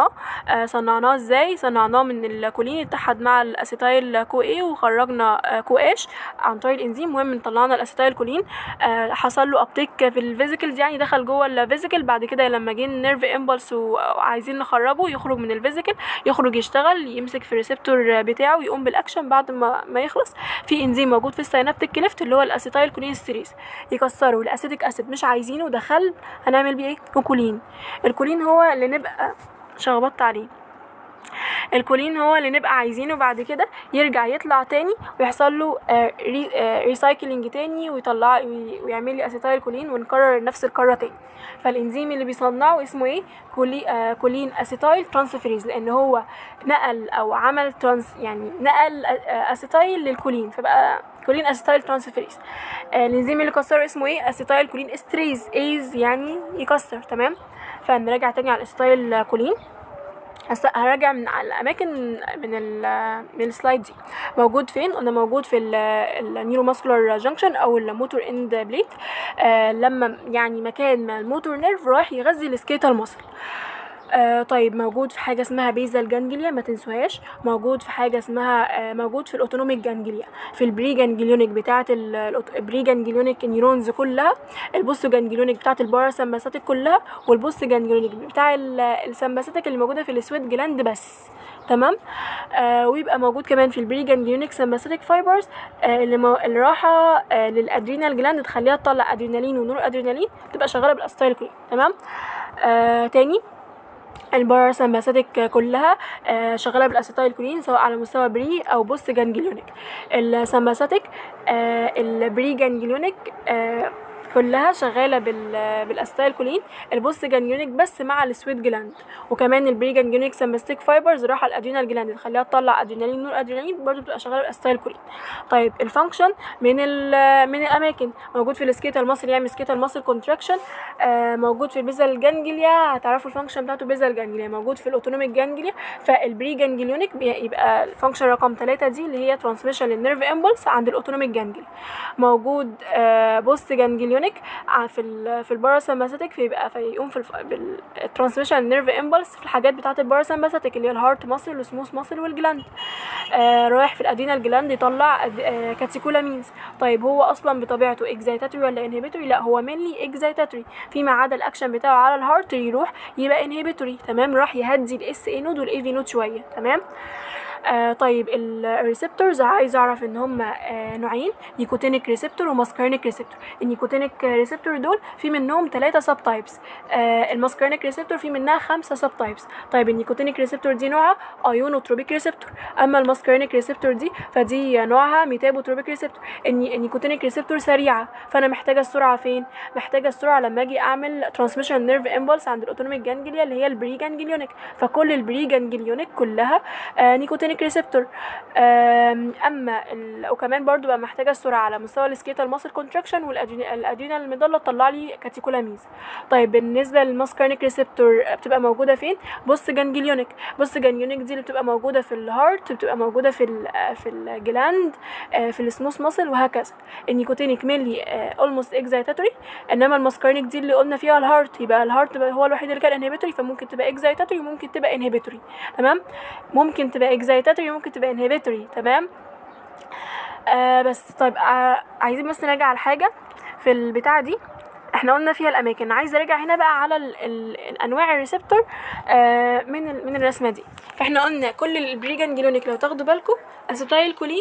صنعناه ازاي؟ صنعناه من الكولين اتحد مع الاسيتايل كو اي وخرجنا كو اش عن طريق الانزيم. المهم طلعنا الاسيتايل كولين، حصل له ابتيك في الفيزيكلز، يعني دخل جوه الفيزيكل. بعد كده لما جه النيرف امبلس وعايزين نخرجه يخرج من الفيزيكل، يخرج يشتغل يمسك في الريسبتور بتاعه يقوم بالاكشن. بعد ما يخلص في انزيم موجود في السينابتيك كليفت اللي هو الاسيتايل كولين ستريز، يكسره. الاسيتيك اسيد مش عايزينه، دخل هنعمل بيه ايه؟ كولين. الكولين هو اللي نبقى شخبطت عليه. الكولين هو اللي نبقى عايزينه بعد كده يرجع يطلع تاني ويحصل له ريسايكلينج تاني ويطلع ويعمل لي اسيتايل كولين ونكرر نفس الكره تاني. فالانزيم اللي بيصنعه اسمه ايه؟ كولين اسيتايل ترانسفيريز، لان هو نقل او عمل نقل اسيتايل للكولين فبقى كولين اسيتايل ترانسفيريز. الانزيم اللي كسره اسمه ايه؟ اسيتايل كولين استريز، ايز يعني يكسر. تمام. فنراجع تاني على الاسيتايل كولين. هراجع من على الاماكن من السلايد دي. موجود فين؟ قلنا موجود في النيورو ماسكولار جانكشن او الموتور اند بليت، لما يعني مكان ما الموتور نيرف رايح يغذي السكيتال ماسل. طيب موجود في حاجه اسمها بيزال جانجليا، ما تنسوهاش. موجود في حاجه اسمها موجود في الاوتونوميك جانجليا، في البري جانجليونيك بتاعه البري جانجليونيك نيورونز كلها، البوست جانجليونيك بتاعه الباراسمباثيك كلها، والبوست جانجليونيك بتاع السمباثيك اللي موجوده في السويت جلاند بس. تمام. ويبقى موجود كمان في البري جانجليونيك سمباثيك فايبرز اللي راحه للادرينال جلاند تخليها تطلع ادرينالين ونور ادرينالين، تبقى شغاله بالاسيتايل كولين. تمام. تاني الباراسمباثيك كلها شغاله بالاسيتايل كولين سواء على مستوى بري او بوست جانجليونيك. السمباثيك البري جانجليونيك كلها شغاله بالاسيتايل كولين. البوست جانجليونيك بس مع السويت جلاند، وكمان البري جانجليونيك سمباستيك فايبرز رايحه الادرينال جلاند تخليها تطلع ادرينالين نور ادرينالين، برضو بتبقى شغاله بالاسيتايل كولين. طيب الفانكشن من الاماكن، موجود في السكيتال ماسل يعمل سكيتال ماسل كونتراكشن، موجود في البيزال جانجليا، هتعرفوا الفانكشن بتاعته بيزال جانجليا، موجود في الاوتونوميك جانجليا. فالبري جانجليونيك يبقى الفانكشن رقم 3 دي اللي هي ترانسميشن للنيرف امبولس عند الاوتونوميك جانجليا. موجود بوست جانجليونيك في الباراسمباثيك، فيقوم في الترانسميشن للنيرف امبولس في الحاجات بتاعه الباراسمباثيك اللي هي الهارت ماسل والسموث ماسل والجلاند. رايح في الادينال جلاند يطلع كاتيكولامينز. طيب هو اصلا بطبيعته اكزايتاتوري ولا انهبيتوري؟ لا، هو مينلي اكزايتاتوري، فيما عدا الاكشن بتاعه على الهارت يروح يبقى انهبيتوري. تمام، راح يهدي الاس اي نود والاي في نود شويه. تمام. طيب الريسبتورز عايز اعرف ان هم نوعين، نيكوتينيك ريسبتور وماسكارينيك ريسبتور. النيكوتينيك ريسبتور دول في منهم 3 سب تايبس، الماسكارينيك ريسبتور في منها 5 سب تايبس. طيب النيكوتينيك ريسبتور دي نوعها ايونوتروبيك ريسبتور، اما الماسكارينيك ريسبتور دي فدي نوعها ميتابوتروبيك ريسبتور. النيكوتينيك ريسبتور سريعه، فانا محتاجه السرعه فين؟ محتاجه السرعه لما اجي اعمل ترانسميشن نيرف امبولس عند الاوتونوميك جانجليا اللي هي البري جانجليونيك. فكل البري جانجليونيك كلها نيكوتينيك ريسبتور. وكمان برضو بقى محتاجه السرعه على مستوى السكيتال ماسل كونتراكشن والادرينال المضله تطلع لي كاتيكولامينز. طيب بالنسبه للماسكارينيك ريسبتور بتبقى موجوده فين؟ بوست جانجليونيك. بوست جانجليونيك دي اللي بتبقى موجوده في الهارت، بتبقى موجوده في الجلاند، في السموث ماسل وهكذا. النيكوتينيك مينلي اولموست اكزايتاتوري، انما الماسكارينيك دي اللي قلنا فيها الهارت، يبقى الهارت هو الوحيد اللي كان انهبيتوري، فممكن تبقى اكزايتاتوري وممكن تبقى انهبيتوري. تمام، ممكن تبقى اكزايتاتوري ممكن تبقى انهبيتوري. تمام. بس طيب عايزين بس نراجع على حاجه في البتاعه دي. احنا قلنا فيها الاماكن، عايزه ارجع هنا بقى على الانواع الريسبتور من الرسمه دي. احنا قلنا كل البري جانجليونيك لو تاخدوا بالكم اسيتايل كولين،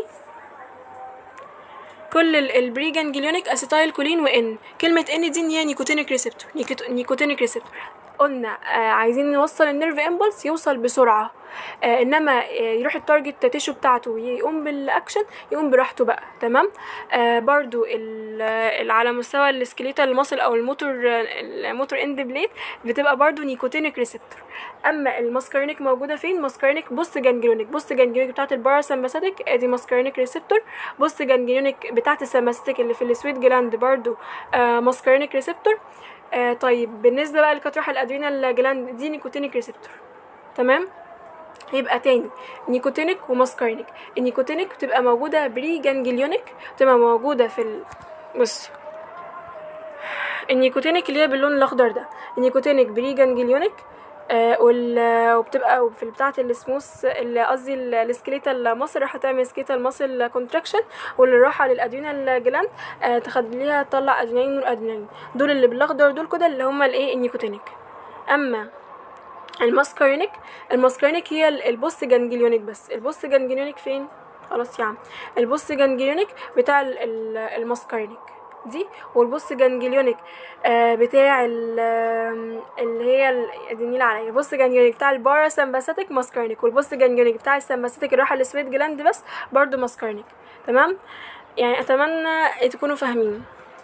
كل البري جانجليونيك اسيتايل كولين، وان كلمه ان دي ان هي نيكوتينيك ريسبتور. نيكوتينيك ريسبتور قلنا عايزين نوصل النيرف امبولس يوصل بسرعه، انما يروح التارجت تيشو بتاعته يقوم بالاكشن يقوم براحته بقى. تمام. برضو على مستوى السكليتال ماسل او الموتور اند بليت بتبقى برضو نيكوتينيك ريسبتور. اما الماسكارينيك موجوده فين؟ ماسكارينيك بوست جانجليونيك. بوست جانجليونيك بتاعه الباراسمباثيك ادي ماسكارينيك ريسبتور. بوست جانجليونيك بتاعه السمباثيك اللي في السويت جلاند برضو ماسكارينيك ريسبتور. طيب بالنسبه بقى لكتروح الادرينال جلاند دي نيكوتينيك ريسبتور. تمام. يبقى تاني نيكوتينيك وماسكارينيك. النيكوتينيك بتبقى موجوده بري جانجليونيك، بتبقى موجوده في بص النيكوتينيك اللي هي باللون الاخضر ده النيكوتينيك بري جانجليونيك، وبتبقى في بتاعه السموث اللي قصدي السكليتال ماسل راح تعمل سكليتال ماسل كونتراكشن، واللي راحه للادرينال جلاند تخليها تطلع ادرينالين نور ادرينالين. دول اللي بالاخضر دول كده اللي هم الايه النيكوتينيك. اما الماسكارينيك هي البوست جانجليونيك بس. البوست جانجليونيك فين؟ خلاص يعني البوست جانجليونيك بتاع الماسكارينيك دي، والبوست جانجليونيك بتاع اللي هي ادينيل عليا البوست جانجليونيك بتاع الباراسمباثيك ماسكارينيك، والبوست جانجليونيك بتاع السمباثيك اللي رايحه للسويت جلاند بس برضو ماسكارينيك. تمام. يعني اتمنى تكونوا فاهمين.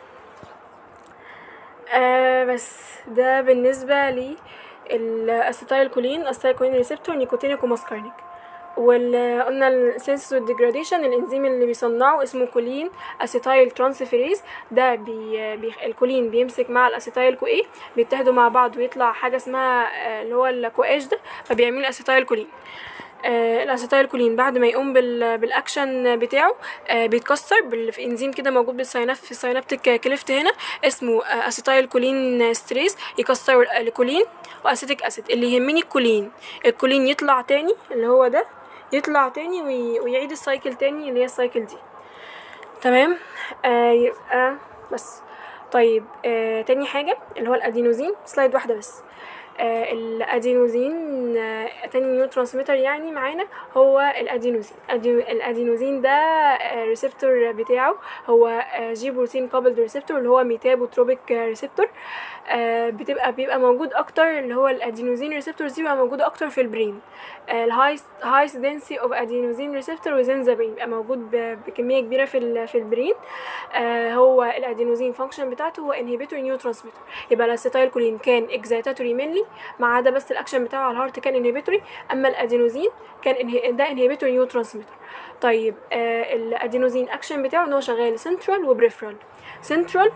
بس ده بالنسبه لي الاسيتايل كولين ريسبتور نيكوتينيك وماسكارينيك. وقلنا السينثيسيس والديجراديشن الانزيم اللي بيصنعه اسمه كولين اسيتايل ترانسفيريز. ده الكولين بيمسك مع الاسيتايل كو ايه، بيتحدوا مع بعض ويطلع حاجه اسمها اللي هو الكواش ده، فبيعمل اسيتايل كولين. الاسيتايل كولين بعد ما يقوم بالاكشن بتاعه بيتكسر في انزيم كده موجود في السينابتيك كليفت هنا اسمه اسيتايل كولين ستريس، يكسر الكولين واسيتيك اسيد. اللي يهمني الكولين يطلع تاني اللي هو ده، يطلع تاني ويعيد السايكل تاني اللي هي السايكل دي. تمام. يبقى بس طيب تاني حاجه اللي هو الادينوزين. سلايد واحده بس. الادينوزين تاني نيورو ترانسميتر يعني معانا هو الادينوزين. الادينوزين ده ريسبتور بتاعه هو جي بروتين كابلد ريسبتور اللي هو ميتابوتروبيك ريسبتور. بيبقى موجود اكتر، اللي هو الادينوزين ريسبتورز دي بيبقى موجوده اكتر في البرين. الهايست density of adenosine receptor within the brain بيبقى موجود بكميه كبيره في البرين. هو الادينوزين فانكشن بتاعته هو انهبيتور نيورو ترانسميتر. يبقى الاسيتايل كولين كان اكزايتاتوري مينلي، ما عدا بس الاكشن بتاعه على الهارت كان انهبيتوري، اما الادينوزين كان ده انهبيتور نيورو ترانسميتر. طيب الادينوزين اكشن بتاعه ان هو شغال سنترال وبريفرال. سنترال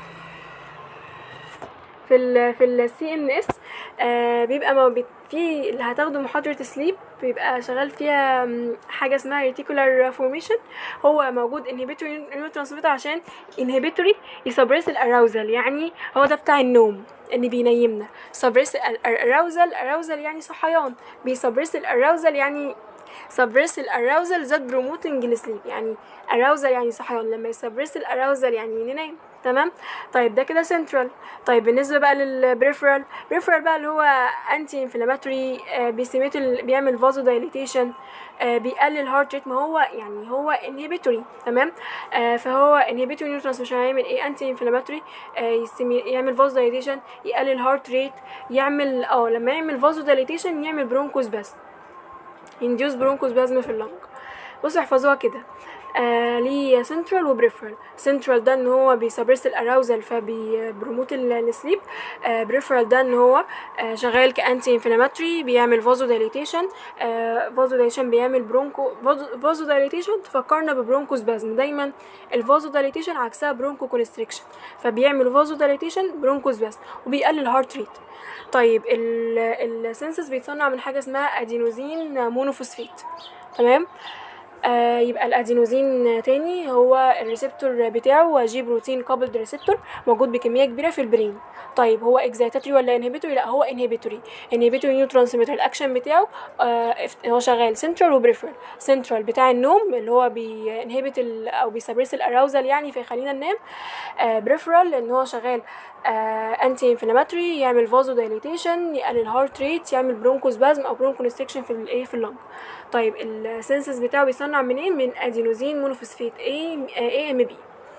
في السي ان اس بيبقى في اللي هتاخده محاضرة سليب بيبقى شغال فيها حاجة اسمها ريتيكولار فورميشن. هو موجود انهبيتوري نيورو ترانسميتر عشان انهبيتوري يسبريس الاراوزل، يعني هو ده بتاع النوم ان بينيمنا. سبريس الاراوزل يعني صحيان، بيسبريس الاراوزل يعني سبريس الاراوزل ذات بروموتنج لسليب، يعني اراوزل يعني صحيان، لما يسبريس الاراوزل يعني ننام. تمام. طيب ده كده سنترال. طيب بالنسبه بقى للبريفرال، بقى اللي هو انتي انفلاماتوري، بيعمل فازو دايليتيشن، بيقلل هارت ريت. ما هو يعني هو انهبيتوري. تمام. فهو انهبيتوري نيورو ترانسميشن هيعمل ايه؟ انتي انفلاماتوري، يعمل فازو دايليتيشن، يقلل هارت ريت، يعمل لما يعمل فازو دايليتيشن يعمل برونكوس بس، induce برونكوسبازم في اللنج. بصوا احفظوها كده. ليه سنترال وبريفرال. سنترال ده ان هو بيسبرس الاراوزل فبيبروموت السليب. بريفرال ده ان هو شغال كانتي انفلاماتوري، بيعمل فازو دايليتيشن. بيعمل فازو دايليتيشن تفكرنا ببرونكوسبازم. دايما الفازو دايليتيشن عكسها برونكو كونستريكشن، فبيعمل فازو دايليتيشن برونكوسبازم وبيقلل هارت ريت. طيب السنسس بيتصنع من حاجه اسمها ادينوزين مونوفوسفيت. تمام. يبقى الادينوزين تاني هو الريسبتور بتاعه هو جي بروتين كابلد ريسبتور، موجود بكميه كبيره في البرين. طيب هو اكزايتاتوري ولا انهبيتوري؟ لا هو انهبيتوري نيورو ترانسميتر. الاكشن بتاعه هو شغال سنترال وبريفرال. سنترال بتاع النوم اللي هو بينهبت او بيسبرس الاراوزل يعني فيخلينا ننام. بريفرال ان هو شغال انتي انفلاماتوري، يعمل فازو دايليتيشن، يقلل هارت ريت، يعمل برونكوسبازم او برونكونستريكشن في اللنج. طيب السنسس بتاعه بيصنع منين؟ من ادينوزين مونوفوسفيت AMP.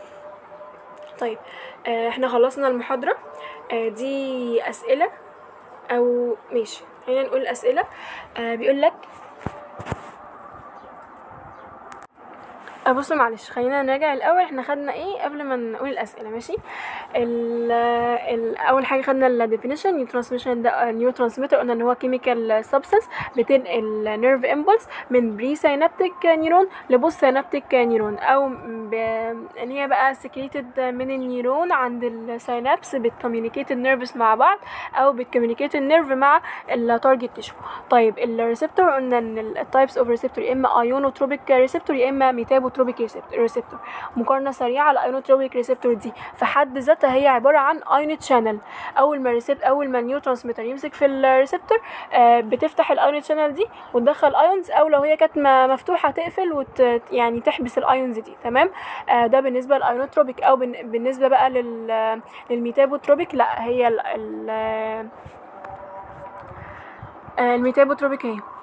طيب احنا خلصنا المحاضرة. دي اسئلة او ماشي خلينا نقول الاسئلة. بيقول لك بصوا معلش خلينا نراجع الاول احنا خدنا ايه قبل ما نقول الاسئله. ماشي. اول حاجه خدنا الديفينيشن. نيورو ترانسميتر قلنا ان هو كيميكال سبستانس بتنقل نيرف امبولس من بري سينابتيك نيرون لبوست سينابتيك نيرون، او ان هي بقى سكريتد من النيرون عند السينابس، بتكوميونيكيت النيرفز مع بعض او بتكوميونيكيت النيرف مع التارجت تيشو. طيب الريسبتور قلنا ان التايبس اوف ريسبتور يا اما ايونوتروبيك ريسبتور يا اما ميتابوتروبيك ريسبتور. مقارنه سريعه. الايونوتروبيك ريسبتور دي في حد ذاتها هي عباره عن ايون شانل. اول ما النيورو ترانسميتر يمسك في الريسبتور بتفتح الايون شانل دي وتدخل ايونز، او لو هي كانت مفتوحه تقفل يعني تحبس الايونز دي. تمام. ده بالنسبه للايونوتروبيك. او بالنسبه بقى للميتابوتروبيك لا هي الميتابوتروبيك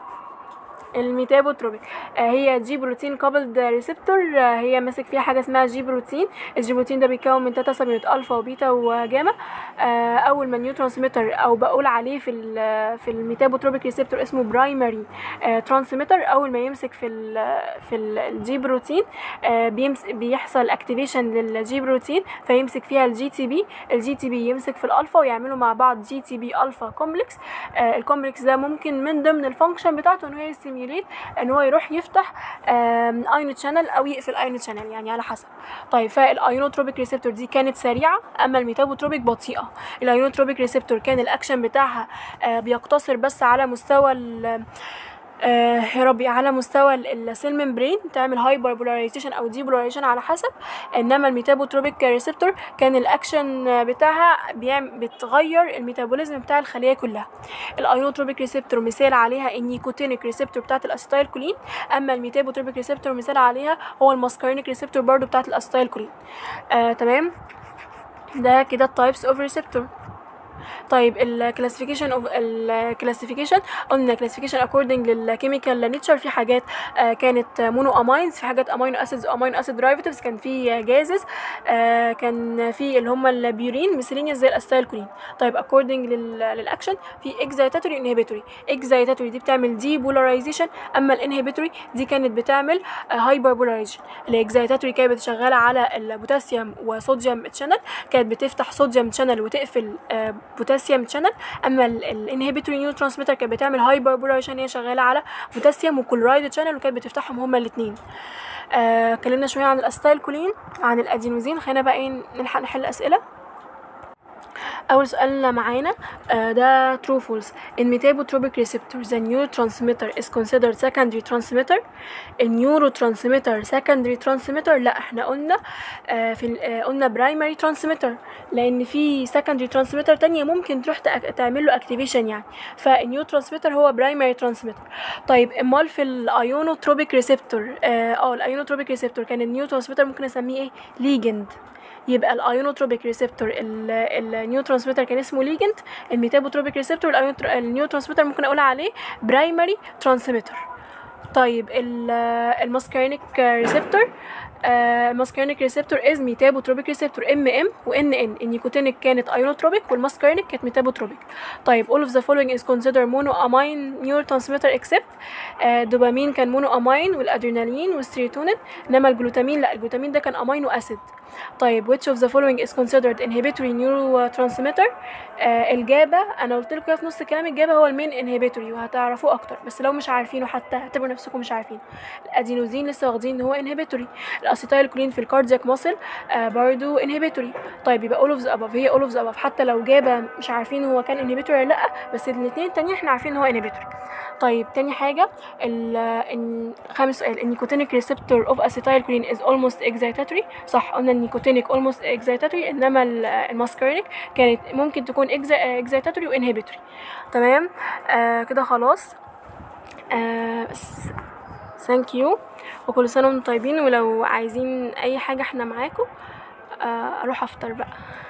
هي جي بروتين كابلد ريسبتور. هي ماسك فيها حاجه اسمها جي بروتين. الجي بروتين ده بيتكون من 3 سبيونت الفا وبيتا وجاما. اول ما النيورو ترانسميتر او بقول عليه في الميتابوتروبيك ريسبتور اسمه برايمري ترانسميتر. اول ما يمسك في الجي بروتين بيحصل اكتيفيشن للجي بروتين فيمسك فيها الجي تي بي يمسك في الالفا ويعملوا مع بعض جي تي بي الفا كومبلكس. الكومبلكس ده ممكن من ضمن الفانكشن بتاعته ان هو ان هو يروح يفتح ايون شانل او يقفل ايون شانل، يعني على حسب. طيب فالايونوتروبيك ريسبتور دي كانت سريعه، اما الميتابوتروبيك بطيئه. الايونوتروبيك ريسبتور كان الاكشن بتاعها بيقتصر بس على مستوى على مستوى السيل ممبرين، تعمل هايبر بولاريزيشن او دي بولاريزيشن على حسب. انما الميتابوتروبيك ريسبتور كان الاكشن بتاعها بتغير الميتابوليزم بتاع الخليه كلها. الايونوتروبيك ريسبتور مثال عليها النيكوتينيك ريسبتور بتاعه الاسيتايل كولين، اما الميتابوتروبيك ريسبتور مثال عليها هو الماسكارينيك ريسبتور برضو بتاعه الاسيتايل كولين. تمام. ده كده التايبس اوف ريسبتور. طيب الكلاسيفيكيشن اوف الكلاسيفيكيشن، قلنا كلاسيفيكيشن اكوردنج للكيميكال نيتشر. في حاجات كانت مونو امينز، في حاجات امينو اسيدز وامينو اسيد درايفيتيفز، كان في جازز، كان في اللي هم البيورين ميثيلينيوس زي الاسيتايلكولين. طيب اكوردنج للاكشن في اكزايتاتوري انهبيتوري. اكزايتاتوري دي بتعمل دي بولاريزيشن، اما الانهبيتوري دي كانت بتعمل هايبر بولاريزيشن. الاكزايتاتوري كانت شغاله على البوتاسيوم وصوديوم تشانل، كانت بتفتح صوديوم تشانل وتقفل بوتاسيوم تشانل. اما الانهبيتوري نيورو ترانسميتر كانت بتعمل هايبر بولاريزيشن، هي شغاله على بوتاسيوم وكلورايد تشانل، وكانت بتفتحهم هما الاثنين. اتكلمنا شويه عن الاسيتايلكولين، عن الادينوزين. خلينا بقى ايه نلحق نحل اسئله. اول سؤال معانا ده true false. in metabotropic receptor the neurotransmitter is considered secondary transmitter. النيوروترانسميتر secondary transmitter؟ لا، احنا قلنا قلنا primary transmitter، لان في secondary transmitter تانية ممكن تروح تعمل له activation يعني، فالنيوروترانسميتر هو primary transmitter. طيب امال في الايونوتروبيك ريسبتور، الايونوتروبيك ريسبتور كان النيوروترانسميتر ممكن اسميه ايه؟ ليجند. يبقى الايونوتروبيك ريسبتور النيوروترانسميتر كان اسمه ليجند. الميتابوتروبيك ريسبتور النيوروترانسميتر ممكن اقول عليه برايمري ترانسميتر. طيب الماسكارينيك ريسبتور، الماسكارينيك ريسبتور از ميتابوتروبيك ريسبتور ام وان ان. النيكوتينيك كانت ايونوتروبيك والماسكارينيك كانت ميتابوتروبيك. طيب all of the following is considered monoamine neurotransmitter except دوبامين كان مونو امين، والادرينالين والسيروتونين، انما الجلوتامين لا، الجلوتامين ده كان امينو اسيد. طيب which of the following is considered inhibitory neurotransmitter؟ الجابة انا قلت لكم في نص الكلام، الجابة هو المين انهبيتوري وهتعرفوه اكتر، بس لو مش عارفينه حتى اعتبروا نفسكم مش عارفين. الادينوزين لسه واخدين هو انهبيتوري. الاسيتايلكولين في الكاردياك ماسل برضو انهبيتوري. طيب يبقى all of the above، هي all of the above، حتى لو جابة مش عارفين هو كان انهبيتوري ولا لا، بس الاثنين التانيين احنا عارفين هو انهبيتوري. طيب تاني حاجة خامس سؤال، النيكوتينيك ريسبتور اوف اسيتايلكولين از almost excitatory. صح، قلنا النيكوتينيك almost excitatory، انما الماسكارينيك كانت ممكن تكون excitatory وانهبيتوري. تمام. كده خلاص. بس ثانك يو، وكل سنة وانتم طيبين. ولو عايزين اي حاجة احنا معاكم. اروح افطر بقى.